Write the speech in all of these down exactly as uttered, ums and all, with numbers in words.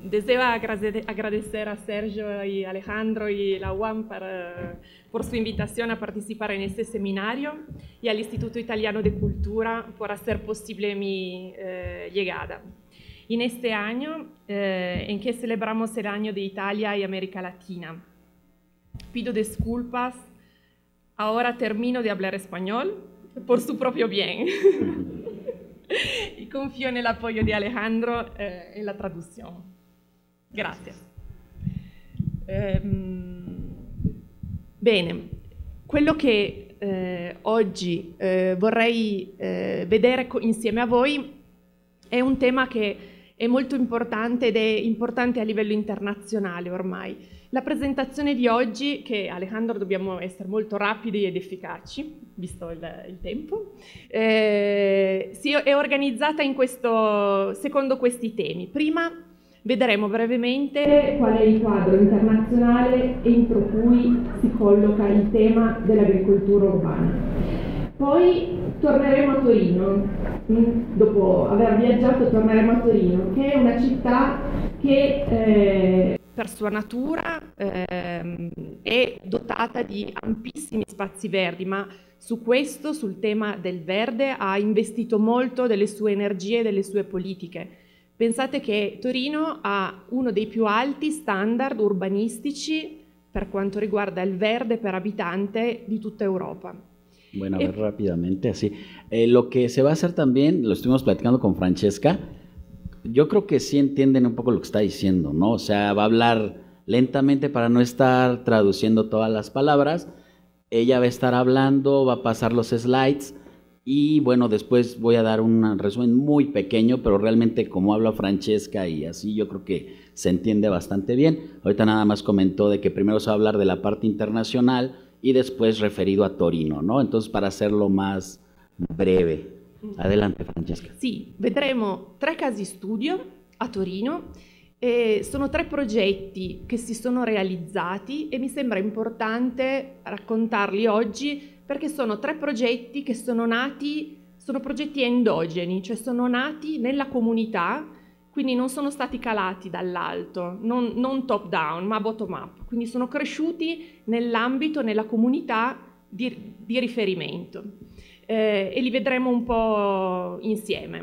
deseo agradecer a Sergio y Alejandro y la U A M para, por su invitación a participar en este seminario y al Instituto Italiano de Cultura por hacer posible mi eh, llegada. En este año eh, en que celebramos el año de Italia y América Latina. Pido disculpas, ahora termino de hablar español por su propio bien. Y confío en el apoyo de Alejandro eh, en la traducción. Gracias. Eh, bene, quello che eh, oggi eh, vorrei eh, vedere insieme a voi è un tema che è molto importante ed è importante a livello internazionale ormai. La presentazione di oggi, che Alejandro dobbiamo essere molto rapidi ed efficaci, visto il, il tempo, eh, si è organizzata in questo, secondo questi temi. Prima vedremo brevemente qual è il quadro internazionale entro cui si colloca il tema dell'agricoltura urbana. Poi torneremo a Torino, dopo aver viaggiato torneremo a Torino, che è una città che eh, per sua natura eh, è dotata di ampissimi spazi verdi, ma su questo, sul tema del verde, ha investito molto delle sue energie e delle sue politiche. Pensate che Torino ha uno dei più alti standard urbanistici per quanto riguarda il verde per abitante di tutta Europa. Bueno, a ver, eh, rápidamente, así. Eh, lo que se va a hacer también, lo estuvimos platicando con Francesca, yo creo que sí entienden un poco lo que está diciendo, ¿no? O sea, va a hablar lentamente para no estar traduciendo todas las palabras. Ella va a estar hablando, va a pasar los slides y, bueno, después voy a dar un resumen muy pequeño, pero realmente como habla Francesca y así, yo creo que se entiende bastante bien. Ahorita nada más comentó de que primero se va a hablar de la parte internacional y después referido a Torino, ¿no? Entonces, para hacerlo más breve. Adelante, Francesca. Sì, vedremo tre casi studio a Torino. Eh, sono tre progetti che si sono realizzati e mi sembra importante raccontarli oggi perché sono tre progetti che sono nati, sono progetti endogeni, cioè sono nati nella comunità, quindi non sono stati calati dall'alto, non, non top down, ma bottom up, quindi sono cresciuti nell'ambito, nella comunità di, di riferimento. Eh, e li vedremo un po' insieme.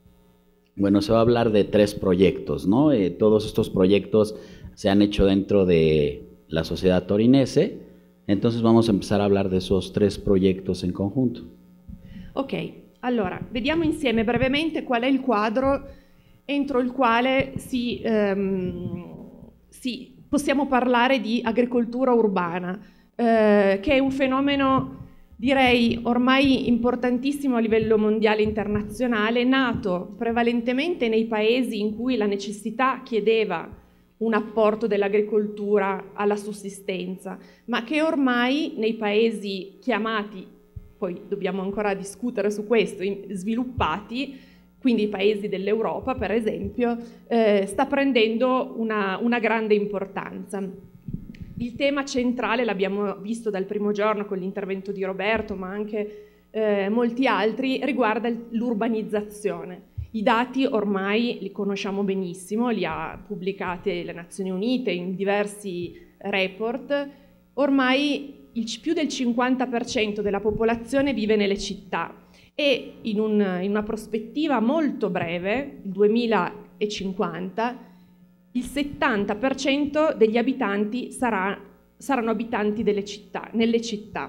Bueno, se va a hablar de tres proyectos, ¿no? Eh, todos estos proyectos se han hecho dentro de la sociedad torinese, entonces vamos a empezar a hablar de esos tres proyectos en conjunto. Ok, allora, vediamo insieme brevemente qual è il quadro entro il quale si, ehm, si, possiamo parlare di agricoltura urbana, eh, che è un fenomeno, direi, ormai importantissimo a livello mondiale e internazionale, nato prevalentemente nei paesi in cui la necessità chiedeva un apporto dell'agricoltura alla sussistenza, ma che ormai nei paesi chiamati, poi dobbiamo ancora discutere su questo, sviluppati, quindi i paesi dell'Europa per esempio, eh, sta prendendo una, una grande importanza. Il tema centrale, l'abbiamo visto dal primo giorno con l'intervento di Roberto, ma anche eh, molti altri, riguarda l'urbanizzazione. I dati ormai li conosciamo benissimo, li ha pubblicati le Nazioni Unite in diversi report. Ormai il, più del cinquanta per cento della popolazione vive nelle città e in, un, in una prospettiva molto breve, il duemilacinquanta, il settanta per cento degli abitanti sarà, saranno abitanti delle città, nelle città.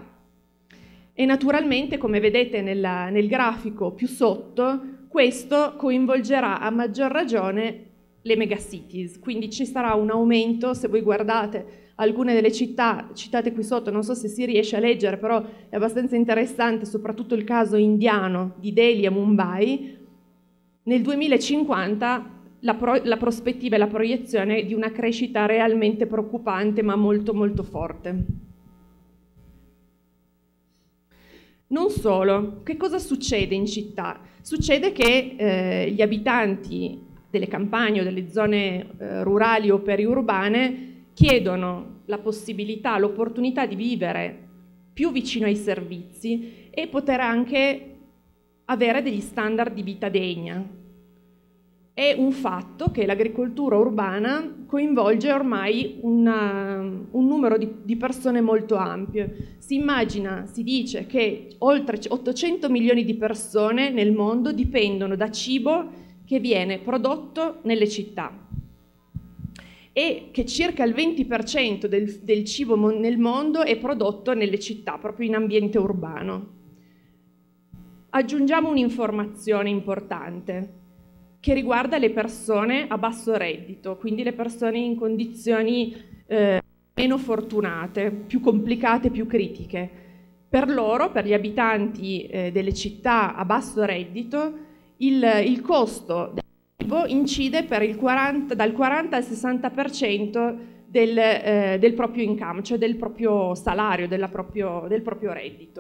E naturalmente, come vedete nella, nel grafico più sotto, questo coinvolgerà a maggior ragione le megacities, quindi ci sarà un aumento, se voi guardate alcune delle città citate qui sotto, non so se si riesce a leggere, però è abbastanza interessante, soprattutto il caso indiano di Delhi e Mumbai, nel duemilacinquanta la, pro, la prospettiva e la proiezione di una crescita realmente preoccupante, ma molto molto forte. Non solo, che cosa succede in città? Succede che eh, gli abitanti delle campagne o delle zone eh, rurali o periurbane chiedono la possibilità, l'opportunità di vivere più vicino ai servizi e poter anche avere degli standard di vita degna. è un fatto che l'agricoltura urbana coinvolge ormai una, un numero di, di persone molto ampio. Si immagina, si dice che oltre ottocento milioni di persone nel mondo dipendono da cibo che viene prodotto nelle città e che circa il venti per cento del, del cibo nel mondo è prodotto nelle città, proprio in ambiente urbano. Aggiungiamo un'informazione importante che riguarda le persone a basso reddito, quindi le persone in condizioni eh, meno fortunate, più complicate, più critiche. Per loro, per gli abitanti eh, delle città a basso reddito, il, il costo del cibo incide per il quaranta, dal quaranta al sessanta per cento del, eh, del proprio income, cioè del proprio salario, della proprio, del proprio reddito.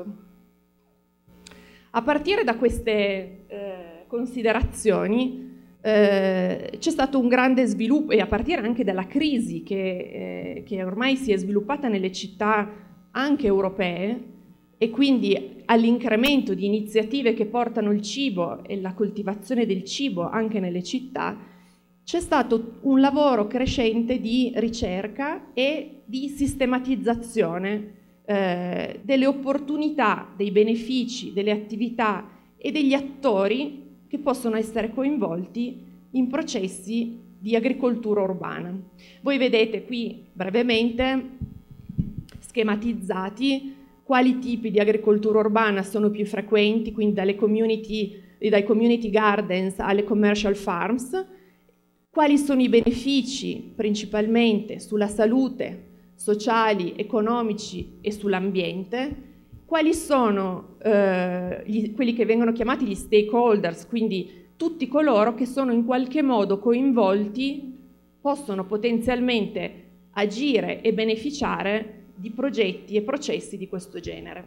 A partire da queste eh, considerazioni eh, c'è stato un grande sviluppo, e a partire anche dalla crisi che, eh, che ormai si è sviluppata nelle città anche europee, e quindi all'incremento di iniziative che portano il cibo e la coltivazione del cibo anche nelle città, c'è stato un lavoro crescente di ricerca e di sistematizzazione eh, delle opportunità, dei benefici, delle attività e degli attori che possono essere coinvolti in processi di agricoltura urbana. Voi vedete qui brevemente schematizzati quali tipi di agricoltura urbana sono più frequenti, quindi dalle community, dai community gardens alle commercial farms, quali sono i benefici principalmente sulla salute, sociali, economici e sull'ambiente, quali sono eh, gli, quelli che vengono chiamati gli stakeholders, quindi tutti coloro che sono in qualche modo coinvolti, possono potenzialmente agire e beneficiare di progetti e processi di questo genere.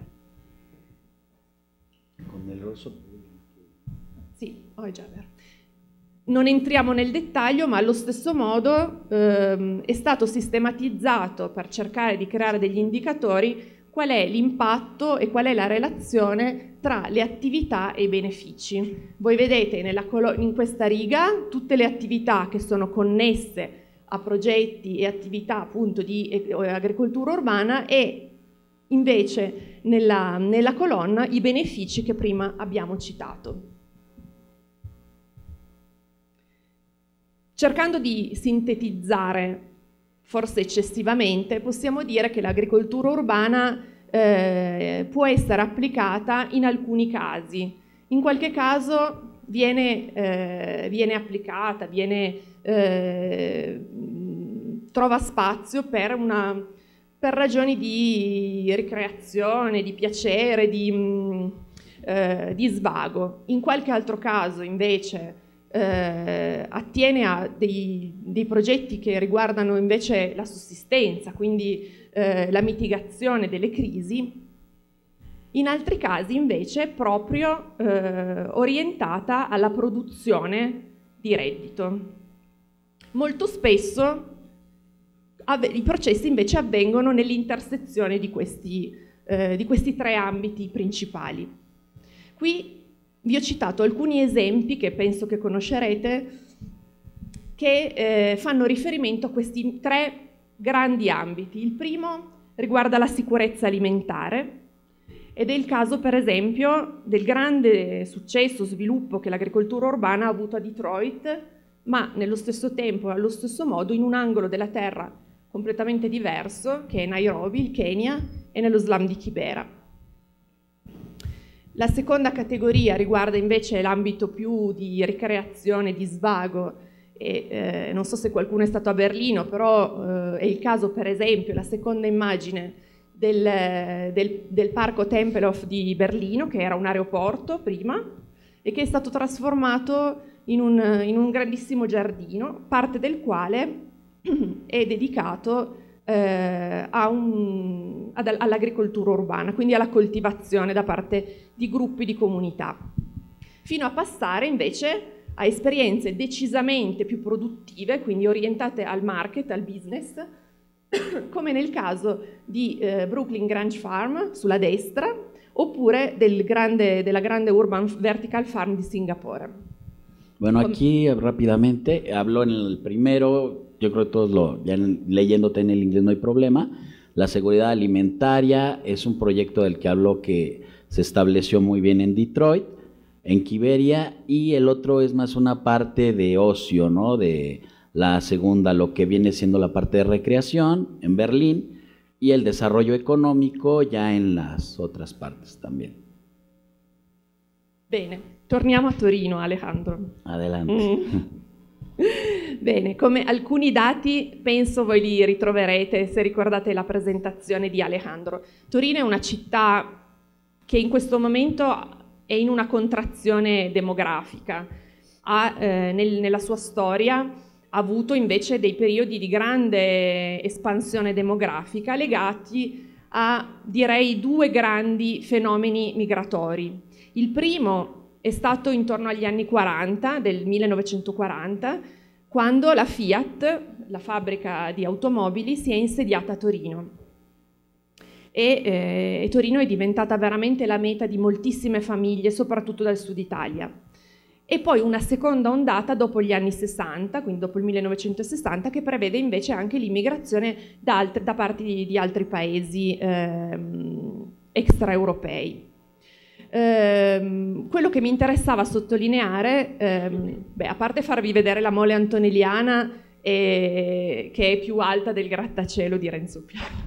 Con il rosso. Sì, oh, è già vero. Non entriamo nel dettaglio, ma allo stesso modo ehm, è stato sistematizzato per cercare di creare degli indicatori qual è l'impatto e qual è la relazione tra le attività e i benefici. Voi vedete nella in questa riga tutte le attività che sono connesse a progetti e attività appunto di agricoltura urbana, e invece nella, nella colonna i benefici che prima abbiamo citato. Cercando di sintetizzare forse eccessivamente, possiamo dire che l'agricoltura urbana eh, può essere applicata in alcuni casi. In qualche caso viene, eh, viene applicata, viene, eh, trova spazio per, una, per ragioni di ricreazione, di piacere, di, eh, di svago. In qualche altro caso invece Eh, attiene a dei, dei progetti che riguardano invece la sussistenza, quindi eh, la mitigazione delle crisi. In altri casi invece è proprio eh, orientata alla produzione di reddito. Molto spesso i processi invece avvengono nell'intersezione di questi, eh, di questi tre ambiti principali. Qui vi ho citato alcuni esempi che penso che conoscerete, che eh, fanno riferimento a questi tre grandi ambiti. Il primo riguarda la sicurezza alimentare, ed è il caso per esempio del grande successo, sviluppo che l'agricoltura urbana ha avuto a Detroit, ma nello stesso tempo e allo stesso modo in un angolo della terra completamente diverso, che è Nairobi, il Kenya, e nello slam di Kibera. La seconda categoria riguarda invece l'ambito più di ricreazione, di svago, e eh, non so se qualcuno è stato a Berlino, però eh, è il caso per esempio, la seconda immagine del, del, del parco Tempelhof di Berlino, che era un aeroporto prima e che è stato trasformato in un, in un grandissimo giardino, parte del quale è dedicato Eh, un, ad, all'agricoltura urbana, quindi alla coltivazione da parte di gruppi di comunità, fino a passare invece a esperienze decisamente più produttive, quindi orientate al market, al business, come nel caso di eh, Brooklyn Grange Farm sulla destra, oppure del grande, della grande Urban Vertical Farm di Singapore. Bueno, aquí rápidamente, hablo en el primero, yo creo que todos lo, ya leyéndote en el inglés no hay problema. La seguridad alimentaria es un proyecto del que hablo que se estableció muy bien en Detroit, en Quiberia, y el otro es más una parte de ocio, ¿no? De la segunda, lo que viene siendo la parte de recreación en Berlín, y el desarrollo económico ya en las otras partes también. Bene, torniamo a Torino, Alejandro. Adelante. Mm. Bene, come alcuni dati penso voi li ritroverete se ricordate la presentazione di Alejandro. Torino è una città che in questo momento è in una contrazione demografica, ha, eh, nel, nella sua storia ha avuto invece dei periodi di grande espansione demografica legati a, direi, due grandi fenomeni migratori. Il primo è stato intorno agli anni quaranta, del millenovecentoquaranta, quando la Fiat, la fabbrica di automobili, si è insediata a Torino. E, eh, e Torino è diventata veramente la meta di moltissime famiglie, soprattutto dal sud Italia. E poi una seconda ondata dopo gli anni sessanta, quindi dopo il millenovecentosessanta, che prevede invece anche l'immigrazione da, da parte di, di altri paesi ehm, extraeuropei. Eh, quello che mi interessava sottolineare, ehm, beh, a parte farvi vedere la mole antonelliana eh, che è più alta del grattacielo di Renzo Piano.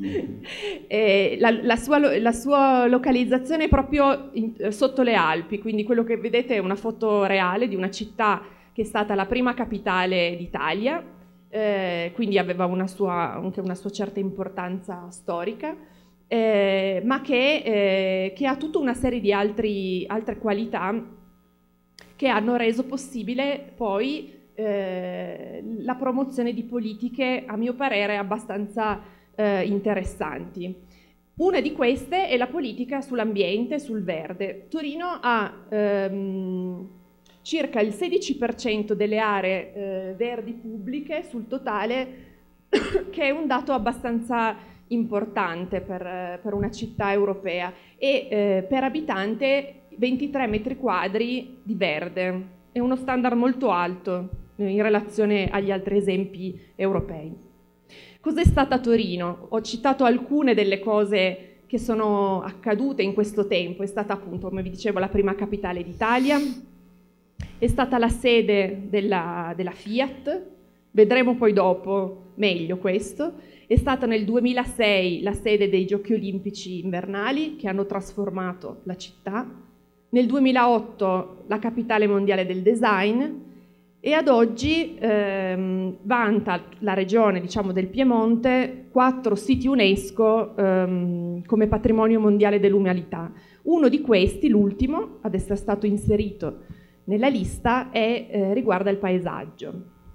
Eh, la, la, sua, la sua localizzazione è proprio in, sotto le Alpi, quindi quello che vedete è una foto reale di una città che è stata la prima capitale d'Italia, eh, quindi aveva una sua, anche una sua certa importanza storica. Eh, ma che, eh, che ha tutta una serie di altri, altre qualità che hanno reso possibile poi eh, la promozione di politiche, a mio parere, abbastanza eh, interessanti. Una di queste è la politica sull'ambiente, sul verde. Torino ha ehm, circa il sedici per cento delle aree eh, verdi pubbliche sul totale, che è un dato abbastanza importante per, per una città europea, e eh, per abitante ventitré metri quadri di verde. È uno standard molto alto in relazione agli altri esempi europei. Cos'è stata Torino? Ho citato alcune delle cose che sono accadute in questo tempo. È stata appunto, come vi dicevo, la prima capitale d'Italia, è stata la sede della, della Fiat, vedremo poi dopo meglio questo. È stata nel duemilasei la sede dei Giochi Olimpici invernali che hanno trasformato la città, nel duemilaotto la capitale mondiale del design, e ad oggi ehm, vanta la regione, diciamo, del Piemonte quattro siti UNESCO ehm, come patrimonio mondiale dell'umanità. Uno di questi, l'ultimo, ad essere stato inserito nella lista, è, eh, riguarda il paesaggio.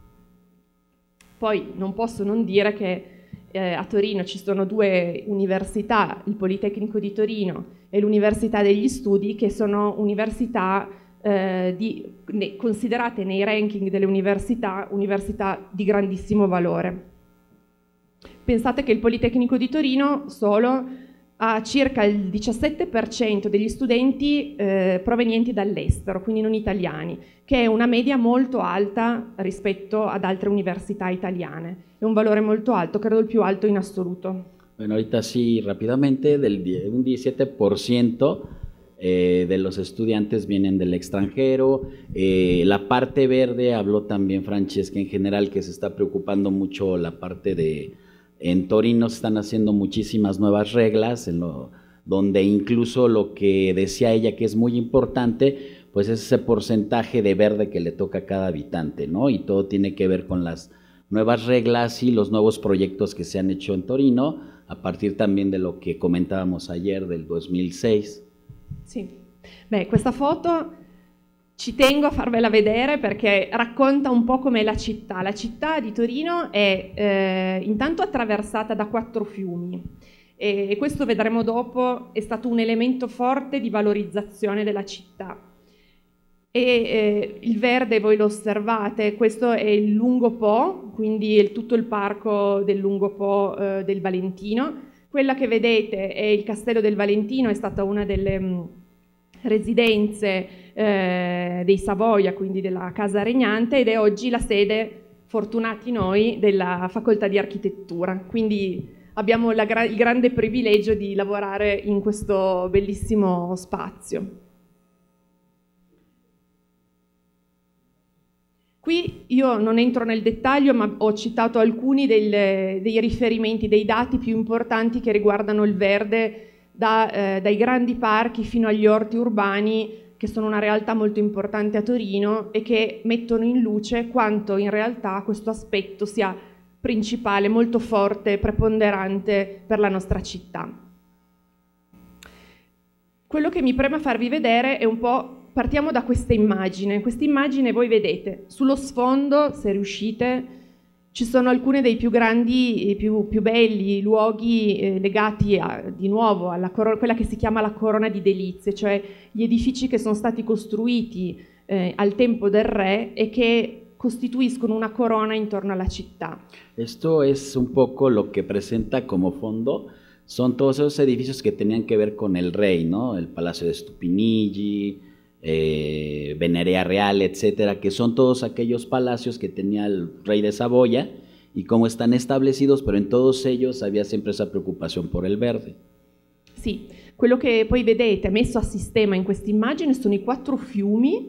Poi non posso non dire che eh, a Torino ci sono due università, il Politecnico di Torino e l'Università degli Studi, che sono università eh, di, ne, considerate nei ranking delle università, università di grandissimo valore. Pensate che il Politecnico di Torino solo ha circa il diciassette per cento degli studenti eh, provenienti dall'estero, quindi non italiani, che è una media molto alta rispetto ad altre università italiane. È un valore molto alto, credo il più alto in assoluto. Bueno, ahorita sí, rápidamente, del, un diecisiete por ciento eh, de los estudiantes vienen del extranjero. Eh, la parte verde, habló también Francesca en general, que se está preocupando mucho la parte de... En Torino se están haciendo muchísimas nuevas reglas, en lo, donde incluso lo que decía ella que es muy importante, pues es ese porcentaje de verde que le toca a cada habitante, ¿no? Y todo tiene que ver con las nuevas reglas y los nuevos proyectos que se han hecho en Torino, a partir también de lo que comentábamos ayer del duemilasei. Sì, beh, questa foto ci tengo a farvela vedere perché racconta un po' com'è la città. La città di Torino è eh, intanto attraversata da quattro fiumi e, e questo, vedremo dopo, è stato un elemento forte di valorizzazione della città. E eh, il verde, voi lo osservate, questo è il Lungo Po, quindi il, tutto il parco del Lungo Po eh, del Valentino. Quella che vedete è il Castello del Valentino, è stata una delle mh, residenze eh, dei Savoia, quindi della Casa Regnante, ed è oggi la sede, fortunati noi, della Facoltà di Architettura. Quindi abbiamo la gra- il grande privilegio di lavorare in questo bellissimo spazio. Qui io non entro nel dettaglio, ma ho citato alcuni del, dei riferimenti, dei dati più importanti che riguardano il verde, da, eh, dai grandi parchi fino agli orti urbani, che sono una realtà molto importante a Torino e che mettono in luce quanto in realtà questo aspetto sia principale, molto forte, preponderante per la nostra città. Quello che mi preme farvi vedere è un po'. Partiamo da questa immagine. Questa immagine voi vedete sullo sfondo, se riuscite, ci sono alcuni dei più grandi, più, più belli luoghi eh, legati a, di nuovo alla corona, quella che si chiama la Corona di Delizie, cioè gli edifici che sono stati costruiti eh, al tempo del re e che costituiscono una corona intorno alla città. Esto es un poco lo que presenta como fondo. Son todos esos edificios que tenían que ver con el rey, ¿no? El Palacio de Stupinigi, Eh, Venerea Real, etcétera, que son todos aquellos palacios que tenía el rey de Saboya y como están establecidos, pero en todos ellos había sempre esa preoccupazione por il verde. Sì, quello che poi vedete messo a sistema in questa immagine sono i quattro fiumi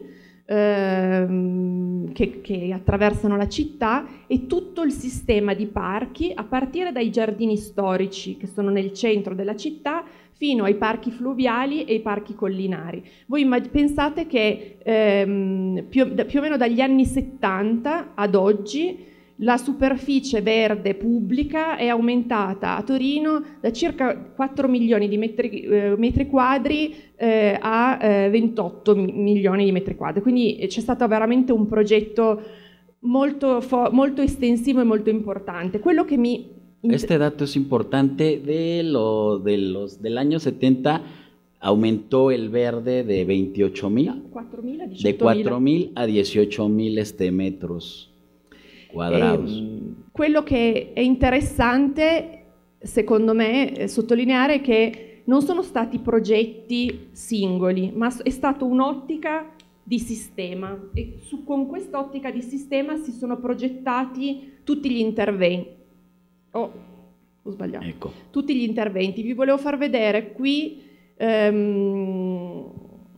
ehm, che, che attraversano la città e tutto il sistema di parchi, a partire dai giardini storici che sono nel centro della città, fino ai parchi fluviali e ai parchi collinari. Voi pensate che ehm, più, più o meno dagli anni settanta ad oggi la superficie verde pubblica è aumentata a Torino da circa quattro milioni di metri, eh, metri quadri eh, a eh, ventotto milioni di metri quadri. Quindi c'è stato veramente un progetto molto, molto estensivo e molto importante. Quello che mi Este dato es importante, de lo, de los, del año setenta aumentó el verde de veintiocho mil, de quattro mil a dieciocho mil este, metros quadrados. E, quello che è interessante, secondo me, è sottolineare che non sono stati progetti singoli, ma è stata un'ottica di sistema e su, con quest'ottica di sistema si sono progettati tutti gli interventi. Oh, ho sbagliato. Ecco. Tutti gli interventi. Vi volevo far vedere qui um,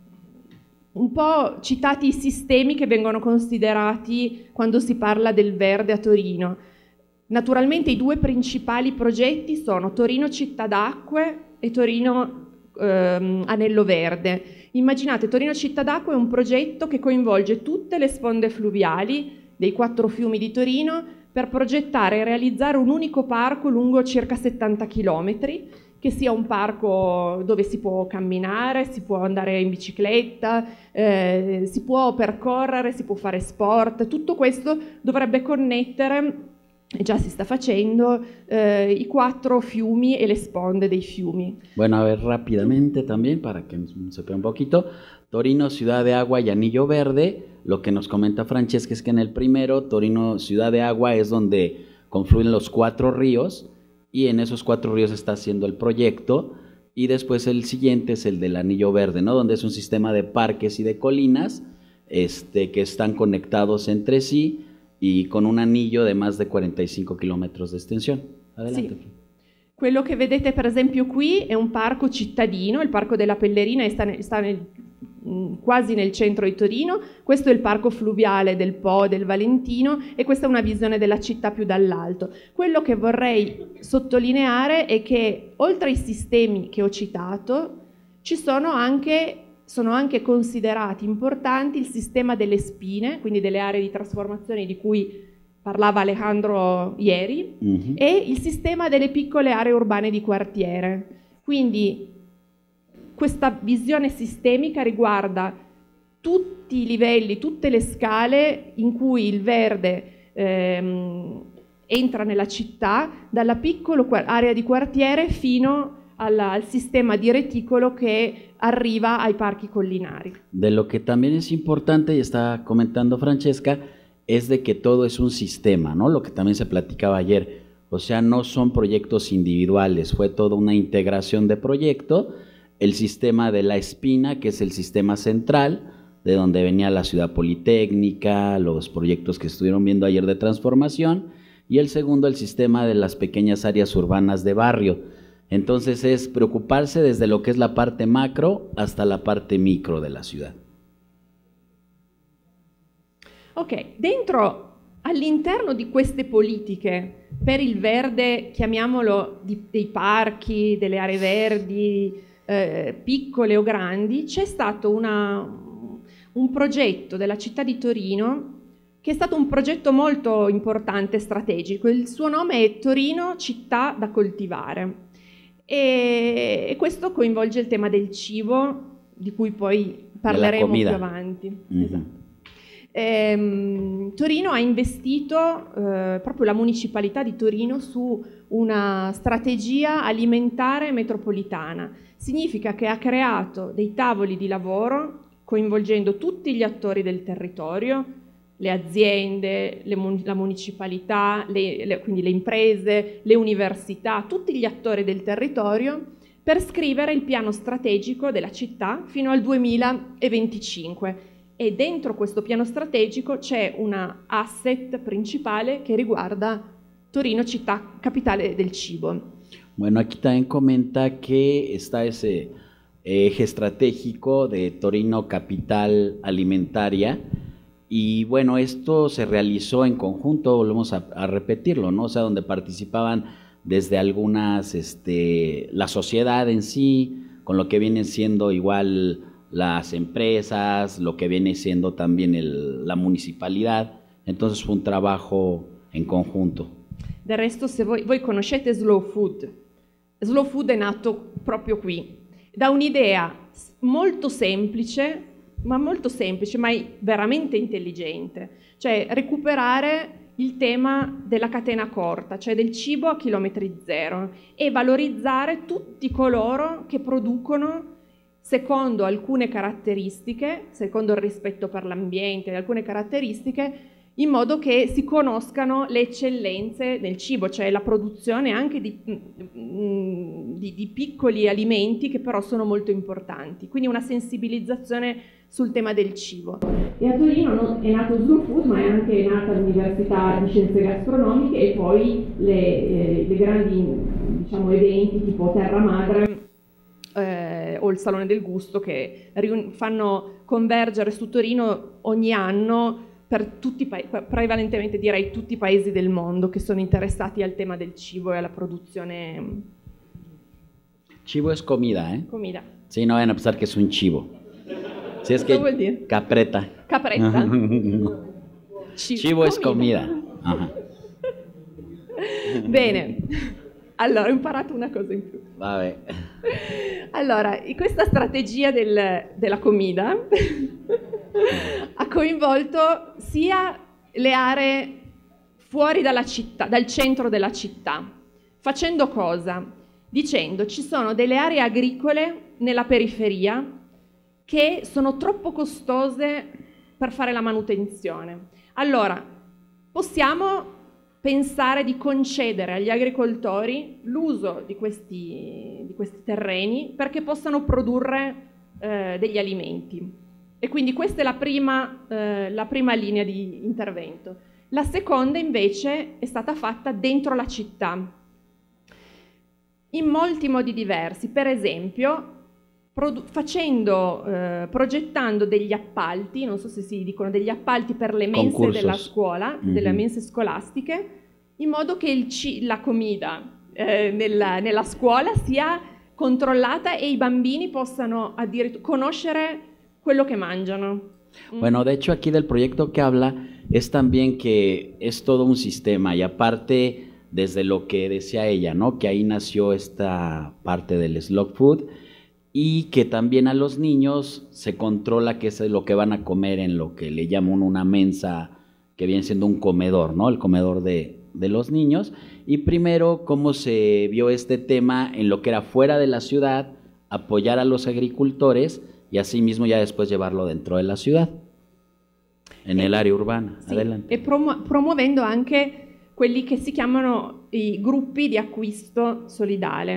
un po' citati i sistemi che vengono considerati quando si parla del verde a Torino. Naturalmente i due principali progetti sono Torino Città d'Acque e Torino um, Anello Verde. Immaginate, Torino Città d'Acque è un progetto che coinvolge tutte le sponde fluviali dei quattro fiumi di Torino per progettare e realizzare un unico parco lungo circa settanta chilometri, che sia un parco dove si può camminare, si può andare in bicicletta, eh, si può percorrere, si può fare sport. Tutto questo dovrebbe connettere, e già si sta facendo, eh, i quattro fiumi e le sponde dei fiumi. Bueno, a ver rápidamente también para que nos sepa un poquito. Torino, Ciudad de Agua y Anillo Verde. Lo que nos comenta Francesca es que en el primero, Torino, Ciudad de Agua, es donde confluyen los cuatro ríos y en esos cuatro ríos está haciendo el proyecto, y después el siguiente es el del Anillo Verde, ¿no? Donde es un sistema de parques y de colinas este, que están conectados entre sí y con un anillo de más de quaranta e cinque chilometri di estensione. Adelante. Sì. Quello che vedete per esempio qui è un parco cittadino, il Parco della Pellerina, sta, nel, sta nel, quasi nel centro di Torino. Questo è il parco fluviale del Po, del Valentino, e questa è una visione della città più dall'alto. Quello che vorrei sottolineare è che oltre ai sistemi che ho citato ci sono anche, sono anche considerati importanti il sistema delle spine, quindi delle aree di trasformazione di cui parlava Alejandro ieri, mm-hmm. e il sistema delle piccole aree urbane di quartiere. Quindi questa visione sistemica riguarda tutti i livelli, tutte le scale in cui il verde ehm, entra nella città, dalla piccola area di quartiere fino alla, al sistema di reticolo che arriva ai parchi collinari. De lo que también es importante, y está comentando Francesca, es de que todo es un sistema, ¿no? Lo que también se platicaba ayer, o sea, no son proyectos individuales, fue toda una integración de proyecto el sistema de La Espina, que es el sistema central, de donde venía la ciudad politécnica, los proyectos que estuvieron viendo ayer de transformación, y el segundo, el sistema de las pequeñas áreas urbanas de barrio. Entonces es preocuparse desde lo que es la parte macro hasta la parte micro de la ciudad. Ok, dentro, all'interno di queste politiche per il verde, chiamiamolo di, dei parchi, delle aree verdi, eh, piccole o grandi, c'è stato una... un progetto della città di Torino che è stato un progetto molto importante e strategico. Il suo nome è Torino città da coltivare e, e questo coinvolge il tema del cibo, di cui poi parleremo più avanti. Mm-hmm. Esatto. Ehm, Torino ha investito, eh, proprio la municipalità di Torino, su una strategia alimentare metropolitana. Significa che ha creato dei tavoli di lavoro coinvolgendo tutti gli attori del territorio, le aziende, le, la municipalità, le, le, quindi le imprese, le università, tutti gli attori del territorio, per scrivere il piano strategico della città fino al duemilaventicinque. E dentro questo piano strategico c'è una asset principale che riguarda Torino, città capitale del cibo. Bueno, aquí también comenta que está ese eje estratégico de Torino capital alimentaria y bueno, esto se realizó en conjunto, volvemos a, a repetirlo, ¿no? O sea, donde participaban desde algunas, este, la sociedad en sí, con lo que vienen siendo igual las empresas, lo que viene siendo también el, la municipalidad, entonces fue un trabajo en conjunto. Del resto, se voi, voi conoscete Slow Food, Slow Food è nato proprio qui, da un'idea molto semplice, ma molto semplice, ma veramente intelligente, cioè recuperare il tema della catena corta, cioè del cibo a chilometri zero, e valorizzare tutti coloro che producono secondo alcune caratteristiche, secondo il rispetto per l'ambiente, alcune caratteristiche, in modo che si conoscano le eccellenze del cibo, cioè la produzione anche di, di, di piccoli alimenti che però sono molto importanti, quindi una sensibilizzazione sul tema del cibo. E a Torino non è nato Slow Food, ma è anche nata l'Università di Scienze Gastronomiche e poi le, eh, le grandi, diciamo, eventi tipo Terra Madre eh, o il Salone del Gusto che fanno convergere su Torino ogni anno per tutti, prevalentemente direi tutti i paesi del mondo che sono interessati al tema del cibo e alla produzione. Chivo es comida, ¿eh? Comida. Sí, no vayan a pensar que es un chivo. Sí, es que capreta. Capretta. Chivo, Chivo es comida. Ajá. Bene. Allora, ho imparato una cosa in più. Vabbè. Allora, questa strategia del, della comida ha coinvolto sia le aree fuori dalla città, dal centro della città. Facendo cosa? Dicendo ci sono delle aree agricole nella periferia che sono troppo costose per fare la manutenzione. Allora, possiamo pensare di concedere agli agricoltori l'uso di questi, di questi terreni perché possano produrre eh, degli alimenti. E quindi questa è la prima, eh, la prima linea di intervento. La seconda invece è stata fatta dentro la città, in molti modi diversi. Per esempio, facendo, eh, progettando degli appalti, non so se si dicono degli appalti per le mense Concursos. della scuola, mm-hmm. delle mense scolastiche, in modo che il c- la comida eh, nella, nella scuola sia controllata e i bambini possano addirittura conoscere quello que mangiano. Bueno, de hecho aquí del proyecto que habla es también que es todo un sistema y aparte desde lo que decía ella, ¿no? Que ahí nació esta parte del slow food y que también a los niños se controla qué es lo que van a comer en lo que le llaman una mensa, que viene siendo un comedor, ¿no? El comedor de, de los niños. Y primero, cómo se vio este tema en lo que era fuera de la ciudad, apoyar a los agricultores y así mismo ya después llevarlo dentro de la ciudad, en el área urbana. Sì, adelante. E promu- promuovendo anche quelli che si chiamano i gruppi di acquisto solidale.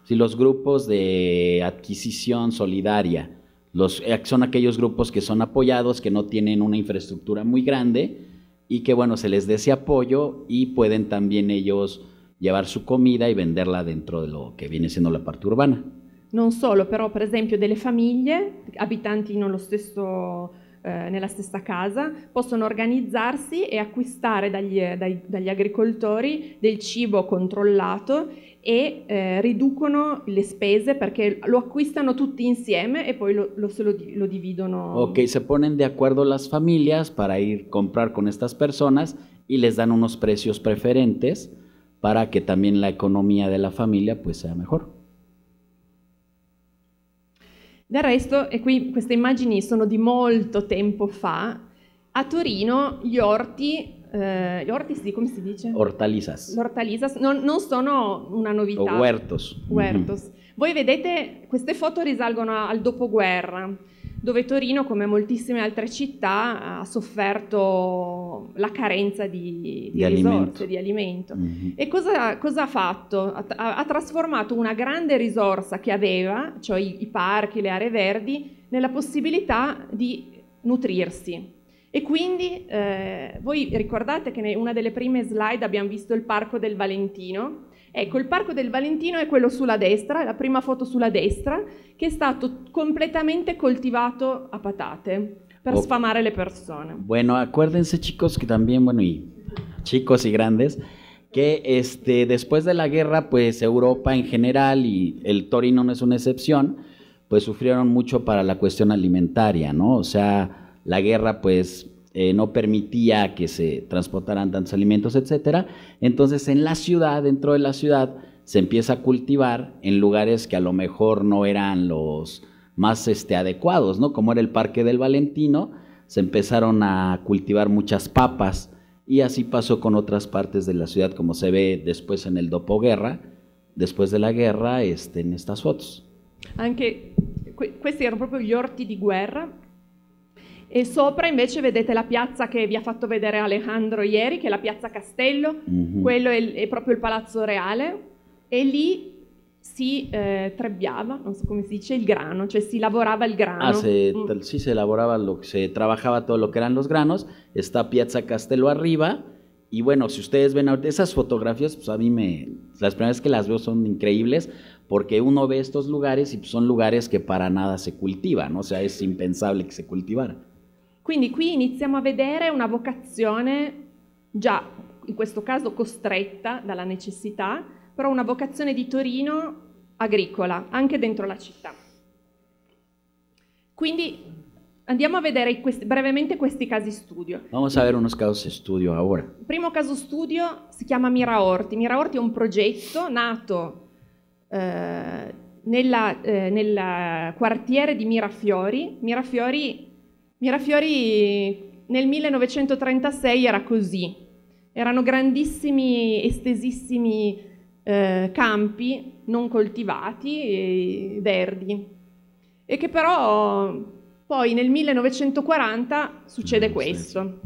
Sí, los grupos de adquisición solidaria, los, son aquellos grupos que son apoyados, que no tienen una infraestructura muy grande y que, bueno, se les dé ese apoyo y pueden también ellos llevar su comida y venderla dentro de lo che viene siendo la parte urbana. Non solo, però per esempio delle famiglie, abitanti nello stesso, eh, nella stessa casa, possono organizzarsi e acquistare dagli, dai, dagli agricoltori del cibo controllato e eh, riducono le spese perché lo acquistano tutti insieme e poi lo, lo, se lo, lo dividono. Ok, se ponen de acuerdo las familias para ir a comprar con estas personas y les dan unos precios preferentes para que también la economía de la familia pues sea mejor. Del resto, e qui queste immagini sono di molto tempo fa, a Torino gli orti, eh, gli orti, come si dice? Hortalizas. Hortalizas non, non sono una novità. O huertos. Huertos. Uh-huh. Voi vedete, queste foto risalgono al dopoguerra, dove Torino, come moltissime altre città, ha sofferto la carenza di, di, di risorse, alimento. di alimento. Mm-hmm. E cosa, cosa ha fatto? Ha, ha trasformato una grande risorsa che aveva, cioè i, i parchi, le aree verdi, nella possibilità di nutrirsi. E quindi eh, voi ricordate che in una delle prime slide abbiamo visto il Parco del Valentino. Ecco, il Parco del Valentino è quello sulla destra, è la prima foto sulla destra, che è stato completamente coltivato a patate per oh. sfamare le persone. Bueno, acuérdense chicos que también, bueno, y chicos y grandes, que este, después de la guerra, pues Europa en general, y el Torino no es una excepción, pues sufrieron mucho para la cuestión alimentaria, ¿no? O sea, la guerra, pues... Eh, no permitía que se transportaran tantos alimentos, etcétera. Entonces, en la ciudad, dentro de la ciudad, se empieza a cultivar en lugares que a lo mejor no eran los más este, adecuados, ¿no? Como era el Parque del Valentino, se empezaron a cultivar muchas papas y así pasó con otras partes de la ciudad, como se ve después en el dopoguerra, después de la guerra, este, en estas fotos. Anche questi erano proprio gli orti di guerra. E sopra invece vedete la piazza che vi ha fatto vedere Alejandro ieri, che è la piazza Castello, mm-hmm. quello è, il, è proprio il Palazzo Reale, e lì si eh, trebbiava, non so come si dice, il grano, cioè si lavorava il grano. Ah, se, mm. sí, se elaboraba, lo, se trabajaba todo lo que eran los granos, está Piazza Castello arriba, y bueno, si ustedes ven ahorita esas fotografías, pues a mí me, las primeras que las veo son increíbles, porque uno ve estos lugares y pues son lugares que para nada se cultivan, o sea, es impensable que se cultivara. Quindi qui iniziamo a vedere una vocazione, già in questo caso costretta dalla necessità, però una vocazione di Torino agricola, anche dentro la città. Quindi andiamo a vedere questi, brevemente questi casi studio. Vamos a ver unos casos studio ahora. Il primo caso studio si chiama Miraorti. Miraorti è un progetto nato eh, nella, eh, nel quartiere di Mirafiori. Mirafiori Mirafiori nel millenovecentotrentasei era così, erano grandissimi, estesissimi eh, campi non coltivati e verdi, e che però poi nel millenovecentoquaranta succede questo.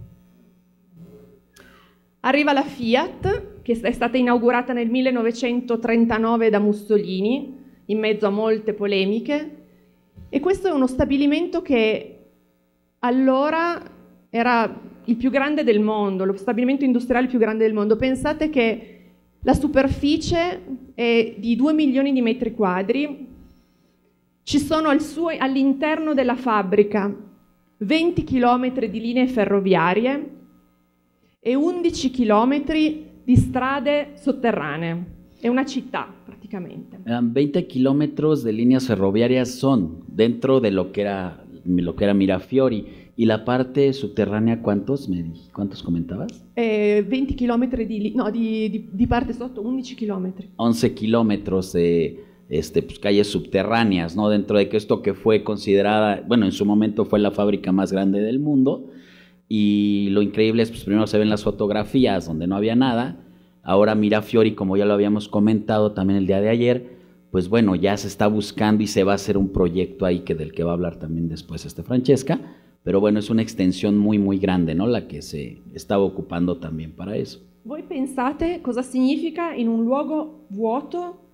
Arriva la Fiat, che è stata inaugurata nel millenovecentotrentanove da Mussolini, in mezzo a molte polemiche, e questo è uno stabilimento che allora era il più grande del mondo, lo stabilimento industriale più grande del mondo. Pensate che la superficie è di due milioni di metri quadri, ci sono al suo, all'interno della fabbrica venti chilometri di linee ferroviarie e undici chilometri di strade sotterranee. È una città praticamente. veinte kilómetros de líneas ferroviarias son dentro de lo que era lo que era Mirafiori, y la parte subterránea, ¿cuántos me cuántos comentabas? Eh, venti chilometri di, no, di, di, di parte sotto, undici chilometri. once kilómetros de este, pues, calles subterráneas, ¿no? Dentro de que esto que fue considerada, bueno, en su momento fue la fábrica más grande del mundo, y lo increíble es, pues primero se ven las fotografías donde no había nada, ahora Mirafiori, como ya lo habíamos comentado también el día de ayer, pues bueno, ya se está buscando y se va a hacer un proyecto ahí que del que va a hablar también después este Francesca, pero bueno, es una extensión muy muy grande, ¿no? La que se estaba ocupando también para eso. Voi pensate cosa significa in un luogo vuoto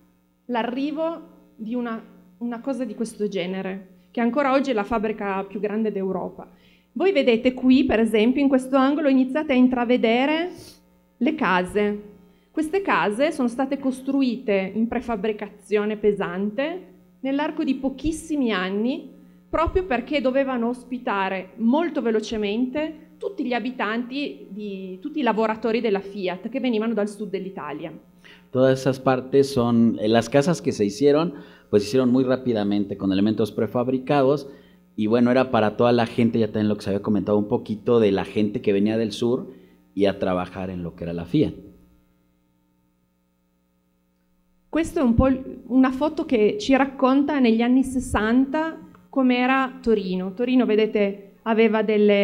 l'arrivo di una, una cosa di questo genere, che ancora oggi è la fabbrica più grande d'Europa. Voi vedete qui, per esempio, in questo angolo iniziate a intravedere le case. Queste case sono state costruite in prefabbricazione pesante nell'arco di pochissimi anni, proprio perché dovevano ospitare molto velocemente tutti gli abitanti, di, tutti i lavoratori della Fiat che venivano dal sud dell'Italia. Todas esas partes son, eh, las casas que se hicieron, pues se hicieron muy rápidamente con elementos prefabricados y bueno, era para toda la gente, ya también lo que se había comentado un poquito, de la gente que venía del sur y a trabajar en lo que era la Fiat. Questa è un po' una foto che ci racconta negli anni sessanta com'era Torino. Torino, vedete, aveva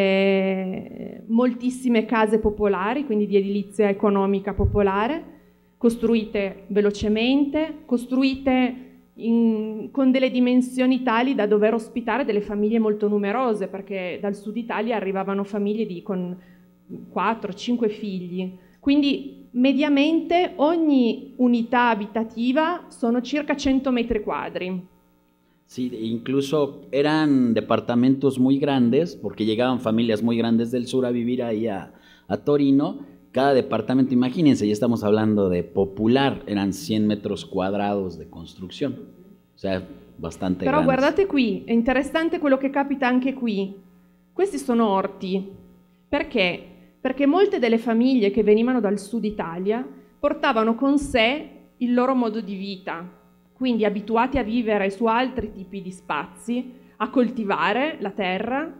delle moltissime case popolari, quindi di edilizia economica popolare, costruite velocemente, costruite in, con delle dimensioni tali da dover ospitare delle famiglie molto numerose, perché dal sud Italia arrivavano famiglie di, con quattro cinque figli. Quindi mediamente ogni unità abitativa sono circa cento metri quadri. Sí, incluso eran departamentos muy grandes, porque llegaban familias muy grandes del sur a vivir ahí a, a Torino. Cada departamento, imagínense, ya estamos hablando de popular, eran cien metros cuadrados de construcción, o sea, bastante Però grandes. guardate qui, è interessante quello che capita anche qui. Questi sono orti. Perché? Perché molte delle famiglie che venivano dal sud Italia portavano con sé il loro modo di vita, quindi abituati a vivere su altri tipi di spazi, a coltivare la terra.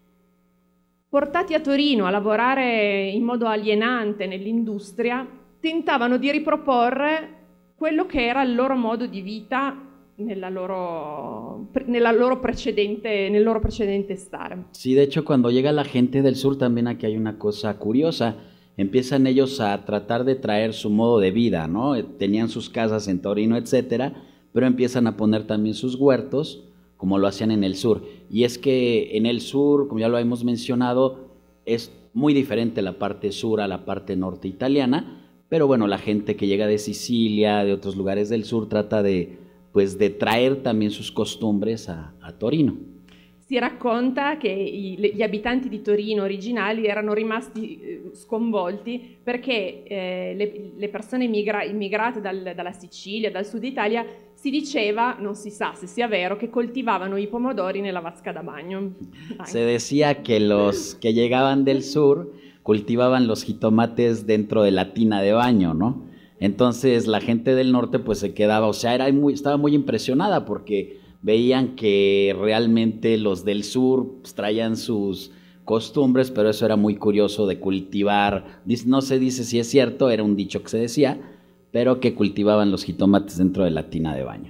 Portati a Torino a lavorare in modo alienante nell'industria, tentavano di riproporre quello che era il loro modo di vita nella loro, nella loro precedente, nel loro precedente stare. Sí, de hecho, cuando llega la gente del sur también aquí hay una cosa curiosa. Empiezan ellos a tratar de traer su modo de vida, ¿no? Tenían sus casas en Torino, etcétera, pero empiezan a poner también sus huertos, como lo hacían en el sur. Y es que en el sur, como ya lo hemos mencionado, es muy diferente la parte sur a la parte norte italiana, pero bueno, la gente que llega de Sicilia, de otros lugares del sur, trata de, pues, de traer también sus costumbres a, a Torino. Si racconta che i, gli abitanti di Torino originali erano rimasti eh, sconvolti perché eh, le, le persone immigra immigrate dal, dalla Sicilia, dal sud Italia, si diceva, non si sa se sia vero, che coltivavano i pomodori nella vasca da bagno. Se decía que los que llegaban del sur cultivaban los jitomates dentro de la tina de baño, ¿no? Entonces la gente del norte pues se quedaba, o sea, era muy, estaba muy impresionada porque veían que realmente los del sur pues, traían sus costumbres, pero eso era muy curioso de cultivar, no se dice si es cierto, era un dicho que se decía, pero che cultivavano los jitomates dentro della tina de bagno.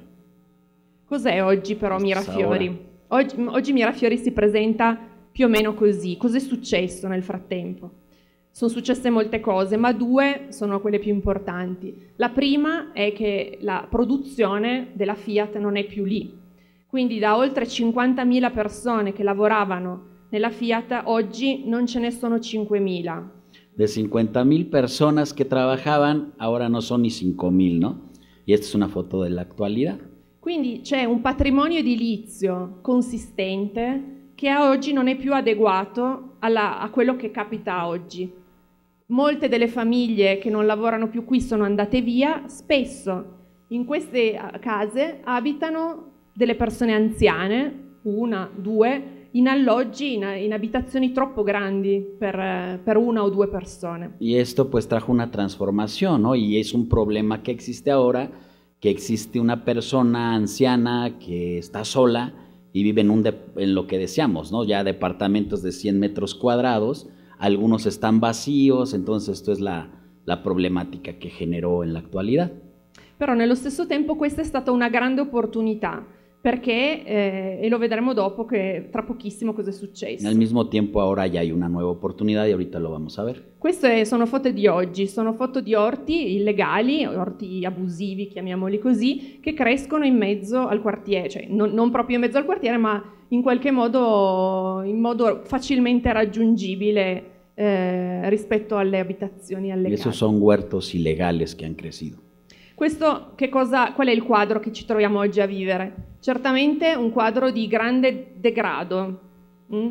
Cos'è oggi però Mirafiori? Oggi, oggi Mirafiori si presenta più o meno così. Cos'è successo nel frattempo? Sono successe molte cose, ma due sono quelle più importanti. La prima è che la produzione della Fiat non è più lì. Quindi da oltre cinquantamila persone che lavoravano nella Fiat, oggi non ce ne sono cinquemila. De cincuenta mil personas que trabajaban, ahora no son ni cinco mil, ¿no? Y esta es una foto de la actualidad. Quindi c'è un patrimonio edilizio consistente che a oggi non è più adeguato alla, a quello che capita oggi. Molte delle famiglie che non lavorano più qui sono andate via, spesso in queste case abitano delle persone anziane, una, due, in alloggi, in, in abitazioni troppo grandi per, per una o due persone. Y esto pues trajo una transformación, ¿no? Y es un problema que existe ahora, que existe una persona anciana que está sola y vive en, un de, en lo que decíamos, ¿no? Ya departamentos de cien metros cuadrados, algunos están vacíos, entonces esto es la, la problemática que generó en la actualidad. Però nello stesso tempo questa è stata una grande opportunità, perché, eh, e lo vedremo dopo, che tra pochissimo cosa è successo. Al mismo tiempo ahora ya hay una nueva oportunidad y ahorita lo vamos a ver. Queste sono foto di oggi, sono foto di orti illegali, orti abusivi, chiamiamoli così, che crescono in mezzo al quartiere, cioè non, non proprio in mezzo al quartiere, ma in qualche modo, in modo facilmente raggiungibile eh, rispetto alle abitazioni, alle y case. esos son huertos ilegales que han crecido. Questo, che cosa, qual è il quadro che ci troviamo oggi a vivere? Certamente un quadro di grande degrado. Mm?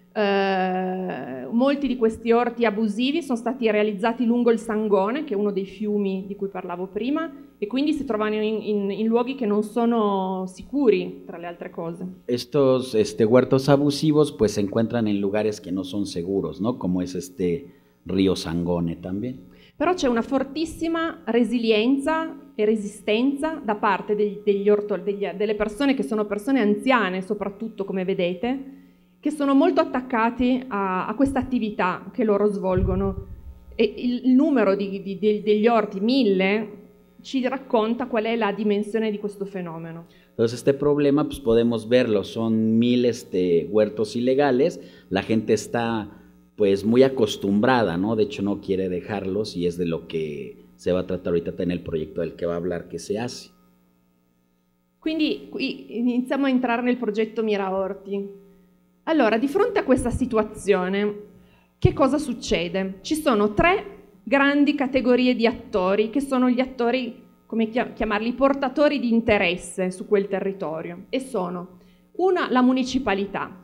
Eh, molti di questi orti abusivi sono stati realizzati lungo il Sangone, che è uno dei fiumi di cui parlavo prima, e quindi si trovano in, in, in luoghi che non sono sicuri, tra le altre cose. Estos este, huertos abusivos pues se encuentran en lugares que no son seguros, ¿no? Como es este río Sangone también. Però c'è una fortissima resilienza e resistenza da parte degli, degli orto, degli, delle persone che sono persone anziane, soprattutto, come vedete, che sono molto attaccati a, a questa attività che loro svolgono. E il, il numero di, di, di, degli orti, mille, ci racconta qual è la dimensione di questo fenomeno. Entonces este problema pues podemos verlo, son mil este, huertos ilegales, la gente está pues muy acostumbrada, ¿no? De hecho no quiere dejarlos y es de lo que se va a tratar ahorita en el proyecto del que va a hablar que se hace. Quindi qui iniziamo a entrare nel progetto Miraorti. Allora, di fronte a questa situazione, che cosa succede? Ci sono tre grandi categorie di attori, che sono gli attori, come chiamarli, portatori di interesse su quel territorio, e sono una, la municipalità,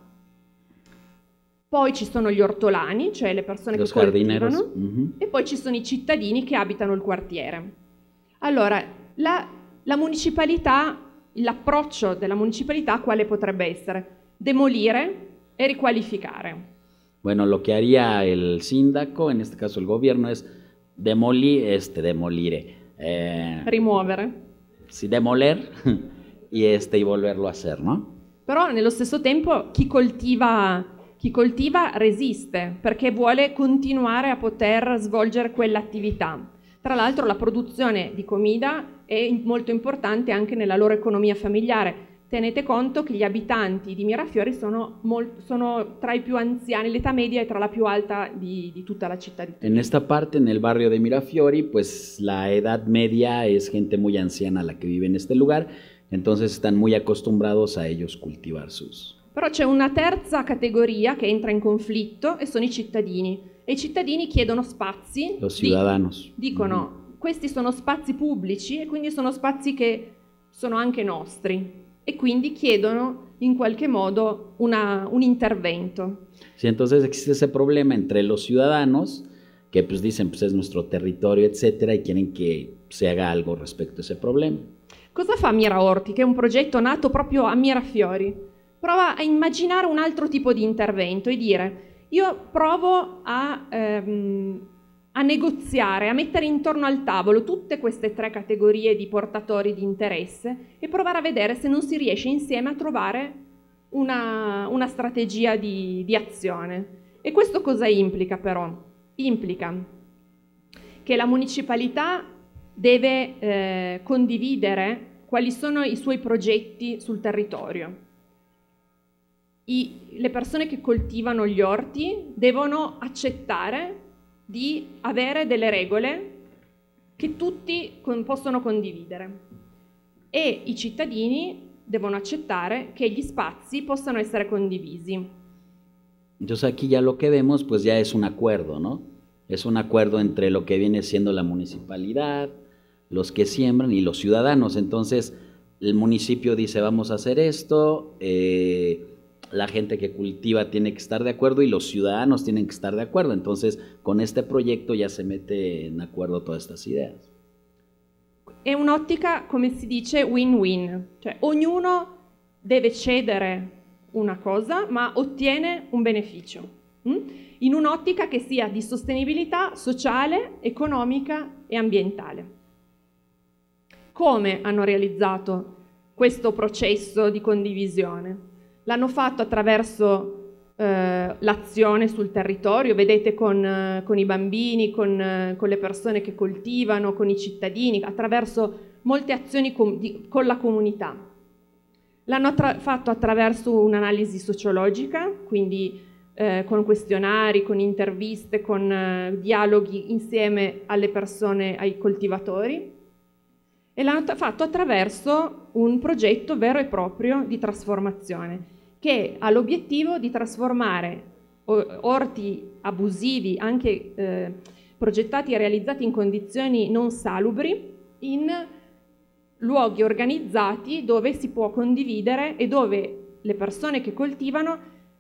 poi ci sono gli ortolani, cioè le persone Los che coltivano, uh-huh. e poi ci sono i cittadini che abitano il quartiere. Allora, la, la municipalità, l'approccio della municipalità quale potrebbe essere? Demolire e riqualificare. Bueno, lo que haría el síndaco, en este caso el gobierno, es demolir, este, demolire. Eh, Rimuovere. Sí, demoler y, este, y volverlo a hacer, ¿no? Però nello stesso tempo chi coltiva, chi coltiva resiste, perché vuole continuare a poter svolgere quell'attività. Tra l'altro la produzione di comida è molto importante anche nella loro economia familiare. Tenete conto che gli abitanti di Mirafiori sono, molt, sono tra i più anziani, l'età media è tra la più alta di, di tutta la città di Turín. En esta parte, en el barrio de Mirafiori, pues la edad media es gente muy anciana la que vive en este lugar, entonces están muy acostumbrados a ellos cultivar sus... Però c'è una terza categoria che entra in conflitto e sono i cittadini. E i cittadini chiedono spazi. Los ciudadanos. Di, dicono, mm-hmm. questi sono spazi pubblici e quindi sono spazi che sono anche nostri. E quindi chiedono in qualche modo una, un intervento. Sí, entonces existe ese problema entre los ciudadanos que pues dicen pues es nuestro territorio, etcétera, y quieren que se haga algo respecto a ese problema. Cosa fa Miraorti, che è un progetto nato proprio a Mirafiori? Prova a immaginare un altro tipo di intervento e dire io provo a... Ehm, a negoziare, a mettere intorno al tavolo tutte queste tre categorie di portatori di interesse e provare a vedere se non si riesce insieme a trovare una, una strategia di, di azione. E questo cosa implica però? Implica che la municipalità deve eh, condividere quali sono i suoi progetti sul territorio. I, le persone che coltivano gli orti devono accettare di avere delle regole che tutti con, possono condividere e i cittadini devono accettare che gli spazi possano essere condivisi. Entonces aquí ya lo que vemos pues ya es un acuerdo, ¿no? Es un acuerdo entre lo que viene siendo la municipalidad, los que siembran y los ciudadanos. Entonces el municipio dice vamos a hacer esto, eh, la gente que cultiva tiene que estar de acuerdo y los ciudadanos tienen que estar de acuerdo. Entonces, con este proyecto ya se mete en acuerdo todas estas ideas. È un'ottica, come si dice, win-win. Cioè, ognuno deve cedere una cosa, ma ottiene un beneficio. Mm? In un'ottica che sia di sostenibilità sociale, economica e ambientale. Come hanno realizzato questo processo di condivisione? L'hanno fatto attraverso eh, l'azione sul territorio, vedete con, eh, con i bambini, con, eh, con le persone che coltivano, con i cittadini, attraverso molte azioni com di, con la comunità. L'hanno attra fatto attraverso un'analisi sociologica, quindi eh, con questionari, con interviste, con eh, dialoghi insieme alle persone, ai coltivatori, e l'hanno fatto attraverso un progetto vero e proprio di trasformazione che ha l'obiettivo di trasformare orti abusivi, anche eh, progettati e realizzati in condizioni non salubri, in luoghi organizzati dove si può condividere e dove le persone che coltivano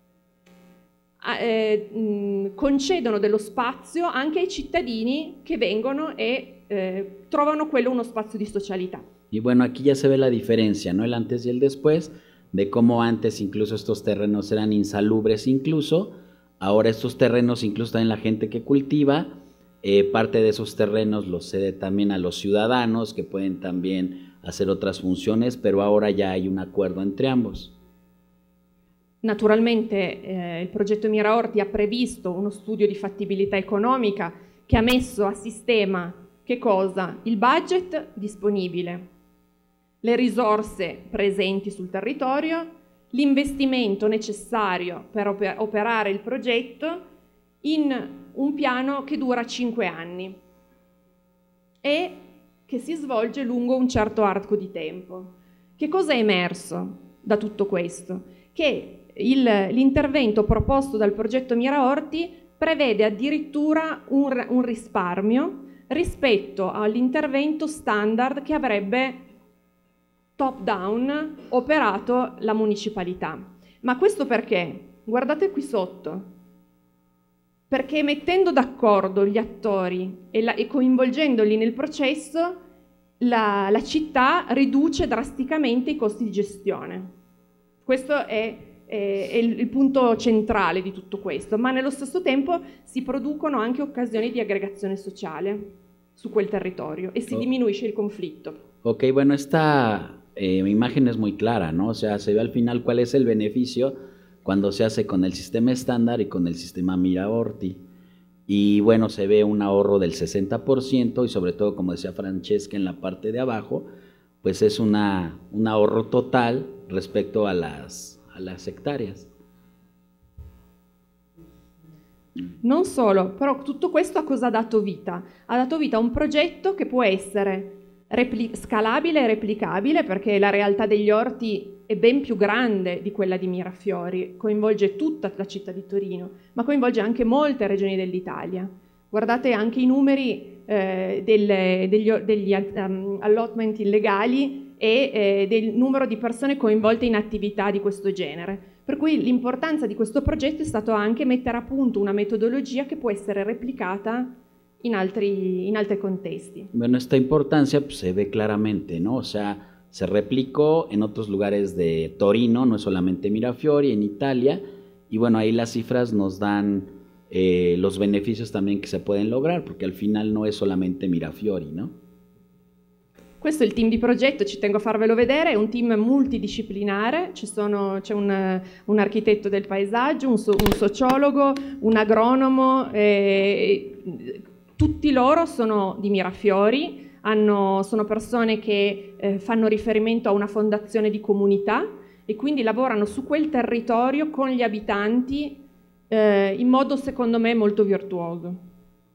eh, mh, concedono dello spazio anche ai cittadini che vengono e eh, trovano quello uno spazio di socialità. Y bueno, aquí ya se ve la diferencia, ¿no? El antes y el después, de cómo antes incluso estos terrenos eran insalubres incluso, ahora estos terrenos incluso también la gente que cultiva, eh, parte de esos terrenos los cede también a los ciudadanos que pueden también hacer otras funciones, pero ahora ya hay un acuerdo entre ambos. Naturalmente eh, il progetto Miraorti ha previsto uno studio di fattibilità economica che ha messo a sistema che cosa? Il budget disponibile, le risorse presenti sul territorio, l'investimento necessario per oper- operare il progetto in un piano che dura cinque anni e che si svolge lungo un certo arco di tempo. Che cosa è emerso da tutto questo? Che il, l'intervento proposto dal progetto Miraorti prevede addirittura un, un risparmio rispetto all'intervento standard che avrebbe top down operato la municipalità. Ma questo perché? Guardate qui sotto. Perché mettendo d'accordo gli attori e, la, e coinvolgendoli nel processo, la, la città riduce drasticamente i costi di gestione. Questo è, è, è il, il punto centrale di tutto questo, ma nello stesso tempo si producono anche occasioni di aggregazione sociale su quel territorio e si oh. diminuisce il conflitto. Ok, bueno, esta eh, imagen es muy clara, ¿no? O sea, se ve al final cuál es el beneficio cuando se hace con el sistema estándar y con el sistema Miraorti. Y bueno, se ve un ahorro del sesenta por ciento y sobre todo, como decía Francesca, en la parte de abajo, pues es una, un ahorro total respecto a las, a las hectáreas. Non solo, però tutto questo a cosa ha dato vita? Ha dato vita a un progetto che può essere repli- scalabile e replicabile, perché la realtà degli orti è ben più grande di quella di Mirafiori, coinvolge tutta la città di Torino, ma coinvolge anche molte regioni dell'Italia. Guardate anche i numeri eh, delle, degli, degli um, allotment illegali e eh, del numero di persone coinvolte in attività di questo genere. Per cui l'importanza di questo progetto è stato anche mettere a punto una metodologia che può essere replicata in altri, in altri contesti. Bueno, esta importancia pues, se ve claramente, ¿no? O sea, se replicó en otros lugares de Torino, no es solamente Mirafiori, en Italia, y bueno, ahí las cifras nos dan eh, los beneficios también que se pueden lograr, porque al final no es solamente Mirafiori, ¿no? Questo è il team di progetto, ci tengo a farvelo vedere, è un team multidisciplinare, ci sono, c'è un, un architetto del paesaggio, un, so, un sociologo, un agronomo, eh, tutti loro sono di Mirafiori, hanno, sono persone che eh, fanno riferimento a una fondazione di comunità e quindi lavorano su quel territorio con gli abitanti eh, in modo secondo me molto virtuoso.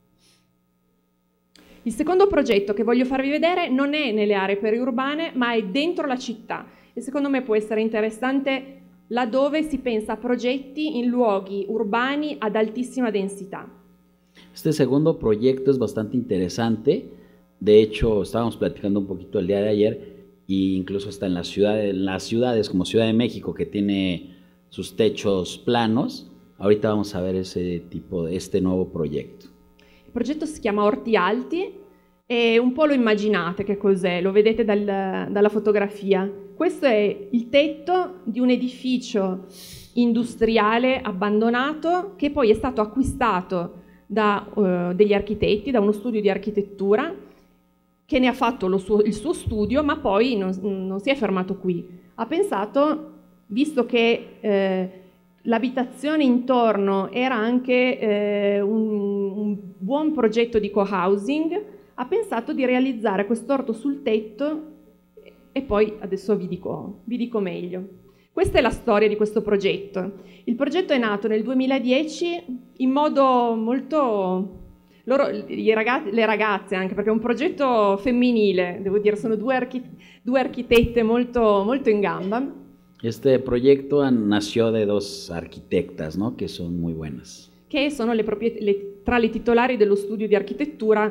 Il secondo progetto che voglio farvi vedere non è nelle aree periurbane, ma è dentro la città e secondo me può essere interessante laddove si pensa a progetti in luoghi urbani ad altissima densità. Este segundo proyecto es bastante interesante. De hecho, estábamos platicando un poquito el día de ayer e incluso está en las ciudades, en las ciudades como Ciudad de México, que tiene sus techos planos. Ahorita vamos a ver ese tipo de este nuevo proyecto. Il progetto si chiama Orti Alti e un po' lo immaginate che cos'è, lo vedete dal, dalla fotografia. Questo è il tetto di un edificio industriale abbandonato che poi è stato acquistato da uh, degli architetti, da uno studio di architettura che ne ha fatto lo suo, il suo studio, ma poi non, non si è fermato qui. Ha pensato, visto che eh, l'abitazione intorno era anche eh, un, un buon progetto di co-housing, ha pensato di realizzare quest'orto sul tetto e poi adesso vi dico, vi dico meglio. Questa è la storia di questo progetto. Il progetto è nato nel duemiladieci in modo molto... Loro, i ragazzi, le ragazze anche, perché è un progetto femminile, devo dire, sono due, archi, due architette molto, molto in gamba. Este proyecto nació de dos arquitectas, ¿no? Que son muy buenas. Che sono le propriet- le, tra le titolari dello studio di architettura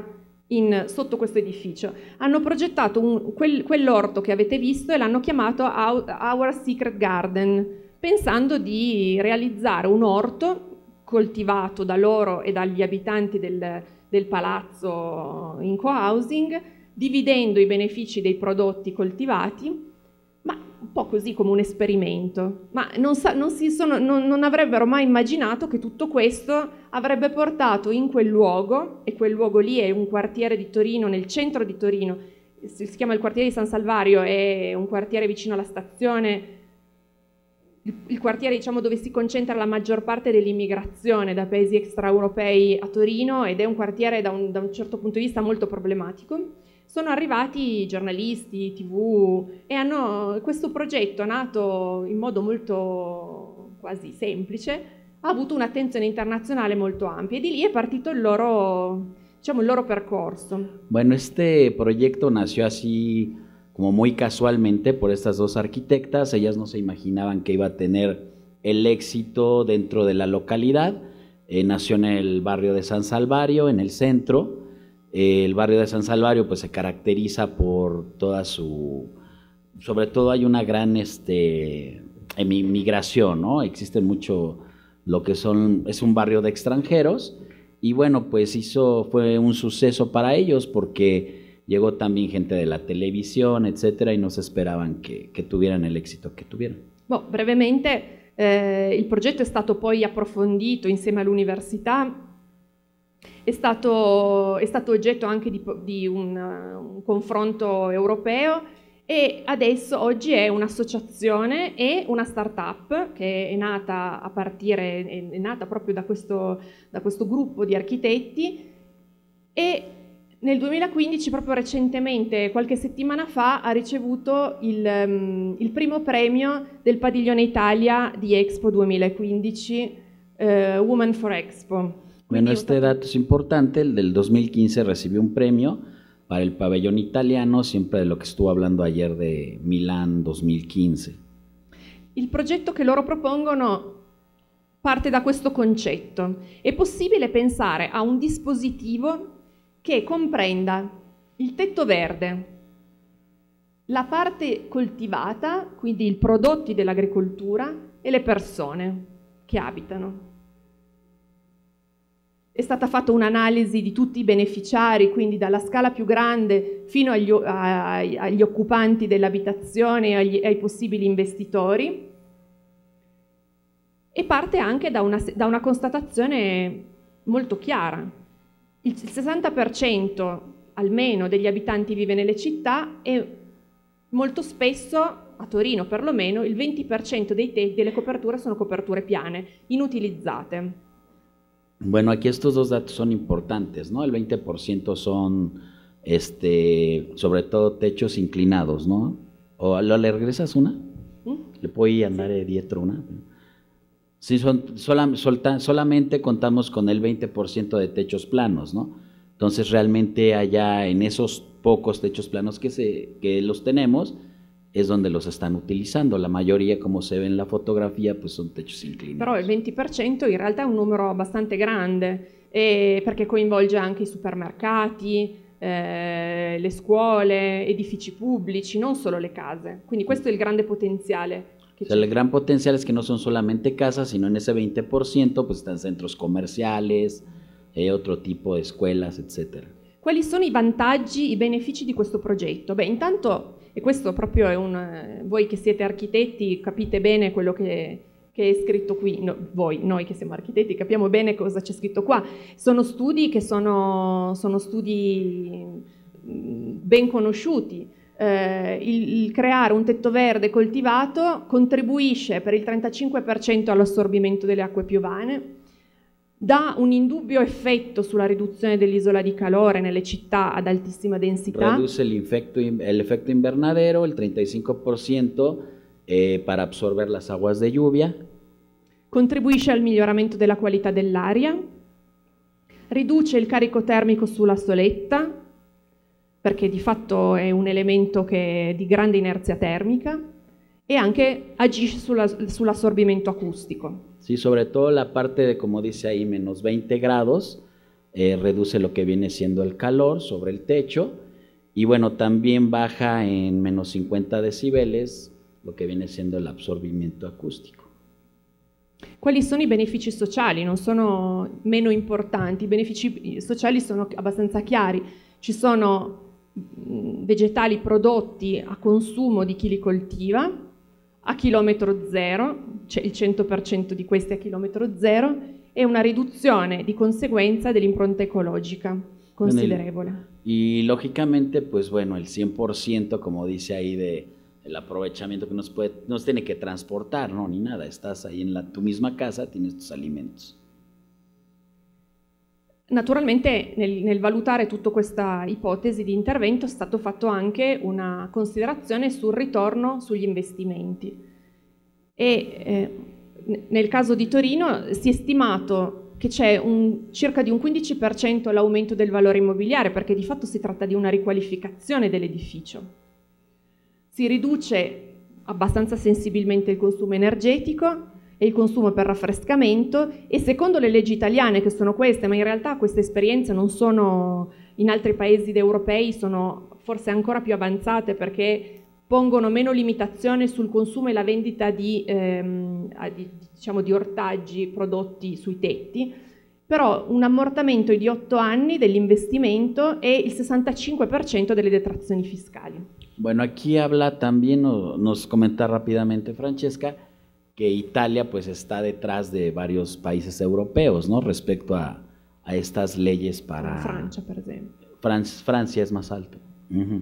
in, sotto questo edificio. Hanno progettato un, quel, quell'orto che avete visto e l'hanno chiamato Our Secret Garden, pensando di realizzare un orto coltivato da loro e dagli abitanti del, del palazzo in co-housing, dividendo i benefici dei prodotti coltivati, ma un po' così come un esperimento. Ma non, sa, non, si sono, non, non avrebbero mai immaginato che tutto questo avrebbe portato in quel luogo, e quel luogo lì è un quartiere di Torino, nel centro di Torino, si, si chiama il quartiere di San Salvario, è un quartiere vicino alla stazione, il, il quartiere, diciamo, dove si concentra la maggior parte dell'immigrazione da paesi extraeuropei a Torino, ed è un quartiere da un, da un certo punto di vista molto problematico. Sono arrivati giornalisti, tivù, e hanno, questo progetto, nato in modo molto quasi semplice, ha avuto un'attenzione internazionale molto ampia, e di lì è partito il loro, diciamo, el loro percorso. Bueno, este proyecto nació así como muy casualmente por estas dos arquitectas. Ellas no se imaginaban que iba a tener el éxito dentro de la localidad. Eh, nació en el barrio de San Salvario, en el centro. El barrio de San Salvario pues se caracteriza por toda su, sobre todo hay una gran este, migración, ¿no? Existe mucho lo que son, es un barrio de extranjeros, y bueno, pues hizo, fue un suceso para ellos porque llegó también gente de la televisión, etcétera, y no se esperaban che, che tuvieran el éxito che tuvieron. Boh, brevemente, eh, il progetto è stato poi approfondito insieme all'università. È stato, è stato oggetto anche di, di un, un confronto europeo, e adesso oggi è un'associazione e una start-up che è nata a partire, è, è nata proprio da questo, da questo gruppo di architetti, e nel duemilaquindici, proprio recentemente, qualche settimana fa, ha ricevuto il, um, il primo premio del Padiglione Italia di Expo duemilaquindici, uh, Women for Expo. Bueno, este dato es importante. El del dos mil quince recibió un premio para el pabellón italiano, siempre de lo que estuvo hablando ayer de Milán dos mil quince. Il progetto che loro propongono parte da questo concetto. È possibile pensare a un dispositivo che comprenda il tetto verde, la parte coltivata, quindi i prodotti dell'agricoltura, e le persone che abitano. È stata fatta un'analisi di tutti i beneficiari, quindi dalla scala più grande fino agli, agli, agli occupanti dell'abitazione e agli, ai possibili investitori, e parte anche da una, da una constatazione molto chiara. Il sessanta per cento almeno degli abitanti vive nelle città, e molto spesso, a Torino perlomeno, il venti per cento dei tetti delle coperture sono coperture piane, inutilizzate. Bueno, aquí estos dos datos son importantes, ¿no? El veinte por ciento son, este, sobre todo techos inclinados, ¿no? ¿O lo le regresas una? ¿Mm? ¿Le puedo andare dietro una? Sí, son, sola, solta, solamente contamos con el veinte por ciento de techos planos, ¿no? Entonces realmente allá en esos pocos techos planos que, se, que los tenemos, es donde los están utilizando. La mayoría, come se ve in la fotografia, pues son techos inclinados. Però il venti per cento in realtà è un numero abbastanza grande, eh, perché coinvolge anche i supermercati, eh, le scuole, edifici pubblici, non solo le case. Quindi questo è il grande potenziale. O sea, el gran potencial es que no son solamente casas, sino en ese veinte por ciento pues están centros comerciales, eh, otro tipo de escuelas, etcétera. Quali sono i vantaggi, i benefici di questo progetto? Beh, intanto, e questo proprio è un... voi che siete architetti capite bene quello che, che è scritto qui, no, voi, noi che siamo architetti capiamo bene cosa c'è scritto qua. Sono studi che sono, sono studi ben conosciuti. Eh, il, il creare un tetto verde coltivato contribuisce per il trentacinque per cento all'assorbimento delle acque piovane, dà un indubbio effetto sulla riduzione dell'isola di calore nelle città ad altissima densità. Reduce el, infecto, el efecto invernadero, el treinta y cinco por ciento eh, para absorber las aguas de lluvia. Contribuisce al miglioramento della qualità dell'aria, riduce il carico termico sulla soletta, perché di fatto è un elemento che è di grande inerzia termica, e anche agisce sulla, sull'assorbimento acustico. Sí, sobre todo la parte de, como dice ahí, menos veinte grados, eh, reduce lo que viene siendo el calor sobre el techo, y bueno, también baja en menos cinquanta decibeles lo che viene essendo l'assorbimento acustico. Quali sono i benefici sociali? Non sono meno importanti, i benefici sociali sono abbastanza chiari. Ci sono vegetali prodotti a consumo di chi li coltiva, a chilometro zero, cioè il cento per cento di questi a chilometro zero, e una riduzione di conseguenza dell'impronta ecologica considerevole. Bueno, y, y lógicamente, pues bueno, el cien por ciento, como dice ahí, de el aprovechamiento que nos puede, no se tiene que transportar, no, ni nada, estás ahí en la, tu misma casa, tienes tus alimentos. Naturalmente nel, nel valutare tutta questa ipotesi di intervento è stato fatto anche una considerazione sul ritorno sugli investimenti e eh, nel caso di Torino si è stimato che c'è un, circa di un quindici per cento l'aumento del valore immobiliare, perché di fatto si tratta di una riqualificazione dell'edificio. Si riduce abbastanza sensibilmente il consumo energetico e il consumo per raffrescamento, e secondo le leggi italiane, che sono queste, ma in realtà queste esperienze non sono in altri paesi europei, sono forse ancora più avanzate perché pongono meno limitazione sul consumo e la vendita di, ehm, di, diciamo, di ortaggi prodotti sui tetti, però un ammortamento di otto anni dell'investimento e il sessantacinque per cento delle detrazioni fiscali. Bueno, aquí habla también, nos comenta rápidamente Francesca, que Italia pues está detrás de varios países europeos, ¿no? Respecto a, a estas leyes para... Francia, per esempio. Fran Francia es más alto. Uh-huh.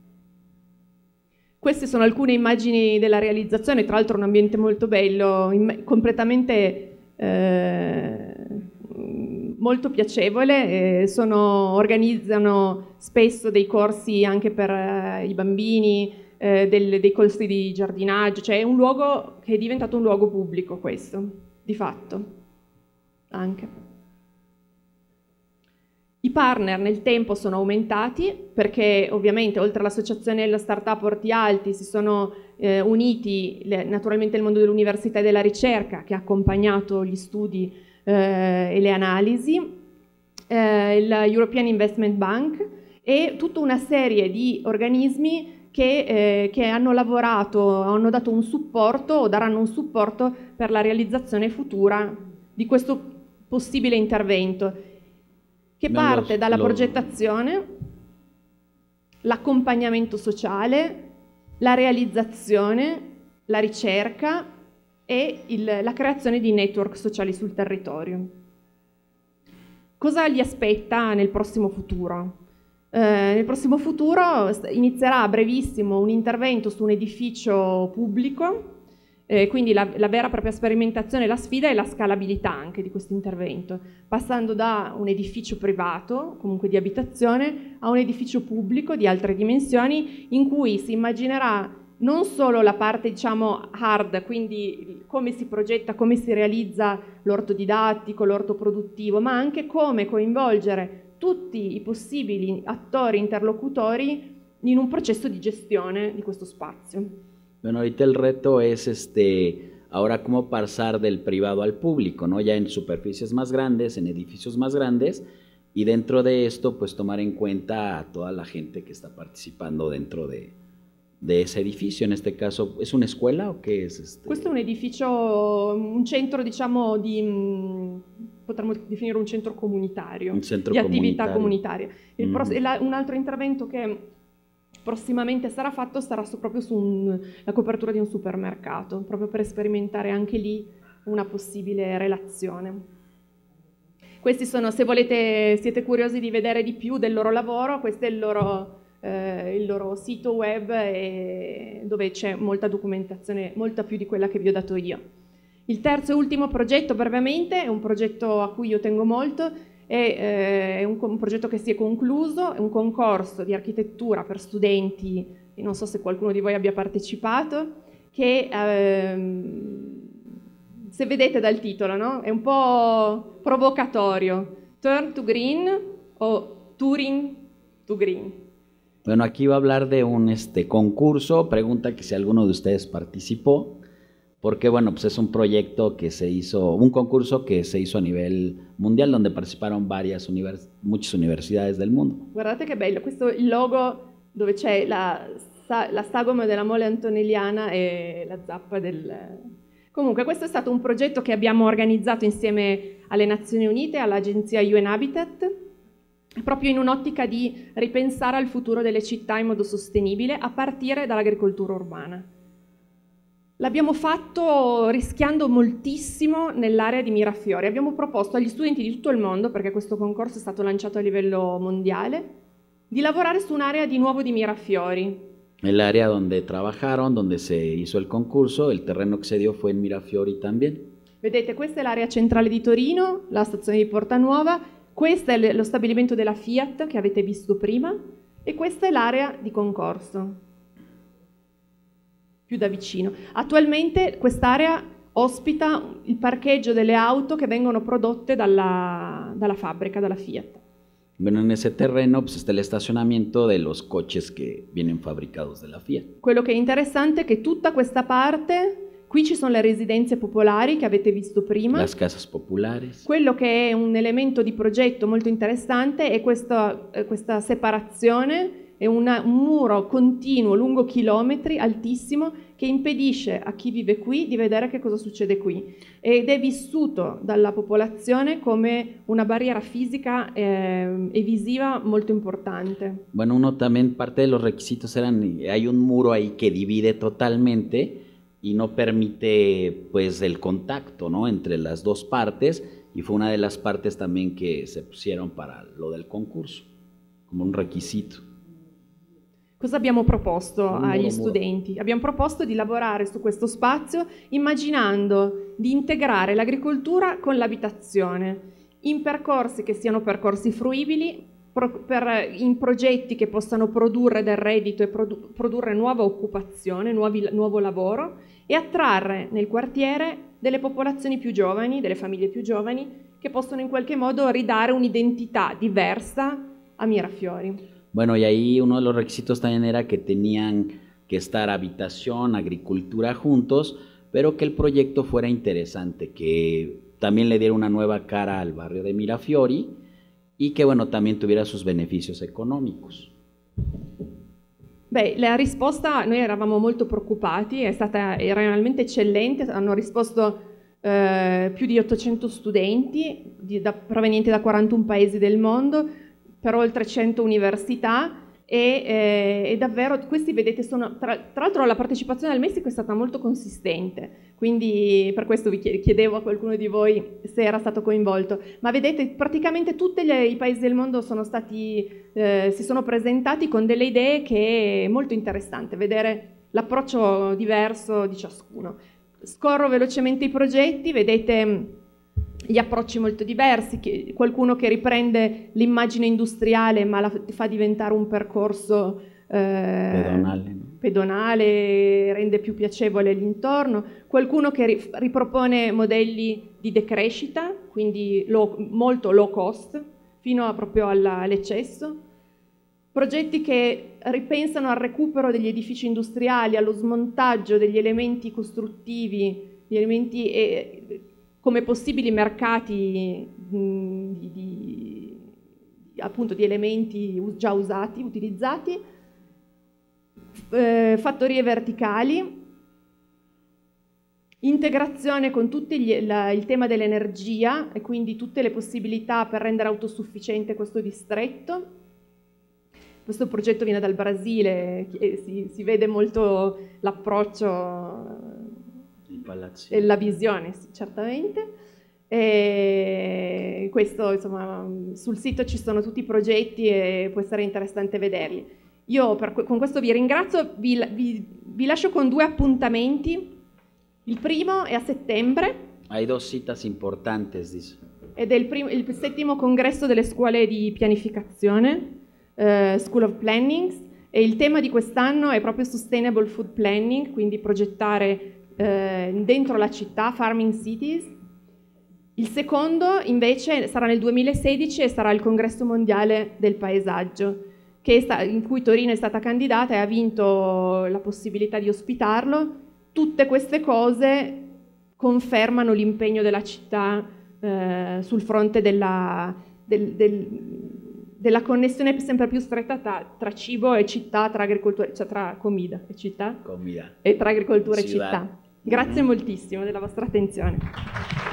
Queste sono alcune immagini della realizzazione, tra l'altro un ambiente molto bello, completamente eh, molto piacevole, eh, sono, organizzano spesso dei corsi anche per eh, i bambini, Eh, del, dei corsi di giardinaggio, cioè è un luogo che è diventato un luogo pubblico questo, di fatto, anche. I partner nel tempo sono aumentati perché ovviamente oltre all'associazione della startup Orti Alti si sono eh, uniti le, naturalmente il mondo dell'università e della ricerca che ha accompagnato gli studi eh, e le analisi, eh, il European Investment Bank e tutta una serie di organismi Che, eh, che hanno lavorato, hanno dato un supporto o daranno un supporto per la realizzazione futura di questo possibile intervento, che no, parte lo, dalla lo... progettazione, l'accompagnamento sociale, la realizzazione, la ricerca e il, la creazione di network sociali sul territorio. Cosa gli aspetta nel prossimo futuro? Eh, nel prossimo futuro inizierà a brevissimo un intervento su un edificio pubblico, eh, quindi la, la vera e propria sperimentazione, la sfida è la scalabilità anche di questo intervento, passando da un edificio privato, comunque di abitazione, a un edificio pubblico di altre dimensioni in cui si immaginerà non solo la parte diciamo hard, quindi come si progetta, come si realizza l'orto didattico, l'orto produttivo, ma anche come coinvolgere tutti i possibili attori interlocutori in un proceso di gestione di questo spazio. Bueno, ahorita el reto es este, ahora cómo pasar del privado al público, ¿no? Ya en superficies más grandes, en edificios más grandes, y dentro de esto, pues tomar en cuenta a toda la gente que está participando dentro de, de ese edificio. En este caso, ¿es una escuela o qué es? Este? Questo è un edificio, un centro diciamo di... potremmo definire un centro comunitario, un centro di attività comunitario. comunitaria. Il mm. pros- la, un altro intervento che prossimamente sarà fatto sarà su, proprio sulla copertura di un supermercato, proprio per sperimentare anche lì una possibile relazione. Questi sono, se volete, siete curiosi di vedere di più del loro lavoro, questo è il loro, eh, il loro sito web e dove c'è molta documentazione, molta più di quella che vi ho dato io. Il terzo e ultimo progetto, brevemente, è un progetto a cui io tengo molto, è, eh, è un, un progetto che si è concluso, è un concorso di architettura per studenti, e non so se qualcuno di voi abbia partecipato, che ehm, se vedete dal titolo, no? È un po' provocatorio, Turn to Green o Turing to Green. Bueno, aquí va a hablar de un este, concurso, pregunta que si alguno de ustedes participó, porque bueno, pues es un proyecto que se hizo, un concurso que se hizo a nivel mundial, donde parteciparon varias univers muchas universidades del mundo. Guardate che bello, questo è il logo dove c'è la, la sagoma della mole antonelliana e la zappa del... Comunque questo è stato un progetto che abbiamo organizzato insieme alle Nazioni Unite, all'agenzia U N Habitat, proprio in un'ottica di ripensare al futuro delle città in modo sostenibile a partire dall'agricoltura urbana. L'abbiamo fatto rischiando moltissimo nell'area di Mirafiori. Abbiamo proposto agli studenti di tutto il mondo, perché questo concorso è stato lanciato a livello mondiale, di lavorare su un'area di nuovo di Mirafiori. El área donde trabajaron, donde se hizo el concurso, el terreno que se dio fue en Mirafiori también. Vedete, questa è l'area centrale di Torino, la stazione di Porta Nuova, questo è lo stabilimento della Fiat che avete visto prima e questa è l'area di concorso. Più da vicino. Attualmente quest'area ospita il parcheggio delle auto che vengono prodotte dalla, dalla fabbrica, dalla Fiat. Bueno, en ese terreno pues, está el estacionamiento de los coches que vienen fabricados de la Fiat. Quello che è interessante è che tutta questa parte, qui ci sono le residenze popolari che avete visto prima. Las casas populares. Quello che è un elemento di progetto molto interessante è questa, questa separazione. È una, un muro continuo lungo chilometri, altissimo, che impedisce a chi vive qui di vedere che cosa succede qui ed è vissuto dalla popolazione come una barriera fisica eh, e visiva molto importante. Bueno, uno también, parte de los requisitos eran, hay un muro ahí que divide totalmente y no permite pues el contacto, ¿no?, entre las dos partes, y fue una de las partes también que se pusieron para lo del concurso, como un requisito. Cosa abbiamo proposto Muro, agli muro. studenti? Abbiamo proposto di lavorare su questo spazio immaginando di integrare l'agricoltura con l'abitazione in percorsi che siano percorsi fruibili, pro, per, in progetti che possano produrre del reddito e produ, produrre nuova occupazione, nuovi, nuovo lavoro e attrarre nel quartiere delle popolazioni più giovani, delle famiglie più giovani che possono in qualche modo ridare un'identità diversa a Mirafiori. Bueno, y ahí uno de los requisitos también era que tenían que estar habitación, agricultura juntos, pero que el proyecto fuera interesante, que también le diera una nueva cara al barrio de Mirafiori y que, bueno, también tuviera sus beneficios económicos. Beh, la risposta, noi eravamo molto preoccupati, è stata era realmente eccellente, hanno risposto eh, più di ottocento studenti di, da, provenienti da quarantuno paesi del mondo, per oltre cento università e, eh, e davvero questi vedete sono tra, tra l'altro la partecipazione del Messico è stata molto consistente, quindi per questo vi chiedevo a qualcuno di voi se era stato coinvolto, ma vedete praticamente tutti gli, i paesi del mondo sono stati, eh, si sono presentati con delle idee che è molto interessante vedere l'approccio diverso di ciascuno. Scorro velocemente i progetti, vedete gli approcci molto diversi, che, qualcuno che riprende l'immagine industriale ma la fa diventare un percorso eh, pedonale, no? pedonale, rende più piacevole l'intorno, qualcuno che ri, ripropone modelli di decrescita, quindi low, molto low cost, fino a, proprio alla, all'eccesso, progetti che ripensano al recupero degli edifici industriali, allo smontaggio degli elementi costruttivi, gli elementi... E, come possibili mercati mh, di, di, appunto di elementi già usati, utilizzati, eh, fattorie verticali, integrazione con tutti gli, la, il tema dell'energia e quindi tutte le possibilità per rendere autosufficiente questo distretto. Questo progetto viene dal Brasile e si, si vede molto l'approccio e la visione, sì, certamente. E questo, insomma, sul sito ci sono tutti i progetti e può essere interessante vederli. Io per, con questo vi ringrazio, vi, vi, vi lascio con due appuntamenti. Il primo è a settembre. Hay dos citas importantes, dice. Ed è il, primo, il settimo congresso delle scuole di pianificazione, uh, School of Planning, e il tema di quest'anno è proprio Sustainable Food Planning, quindi progettare dentro la città, Farming Cities. Il secondo invece sarà nel duemilasedici e sarà il congresso mondiale del paesaggio, che sta, in cui Torino è stata candidata e ha vinto la possibilità di ospitarlo. tutte queste cose confermano l'impegno della città eh, sul fronte della, del, del, della connessione sempre più stretta tra, tra cibo e città, tra agricoltura, cioè tra comida e città, Comida. e tra agricoltura e Ciudad. città. Grazie mm-hmm. moltissimo della vostra attenzione.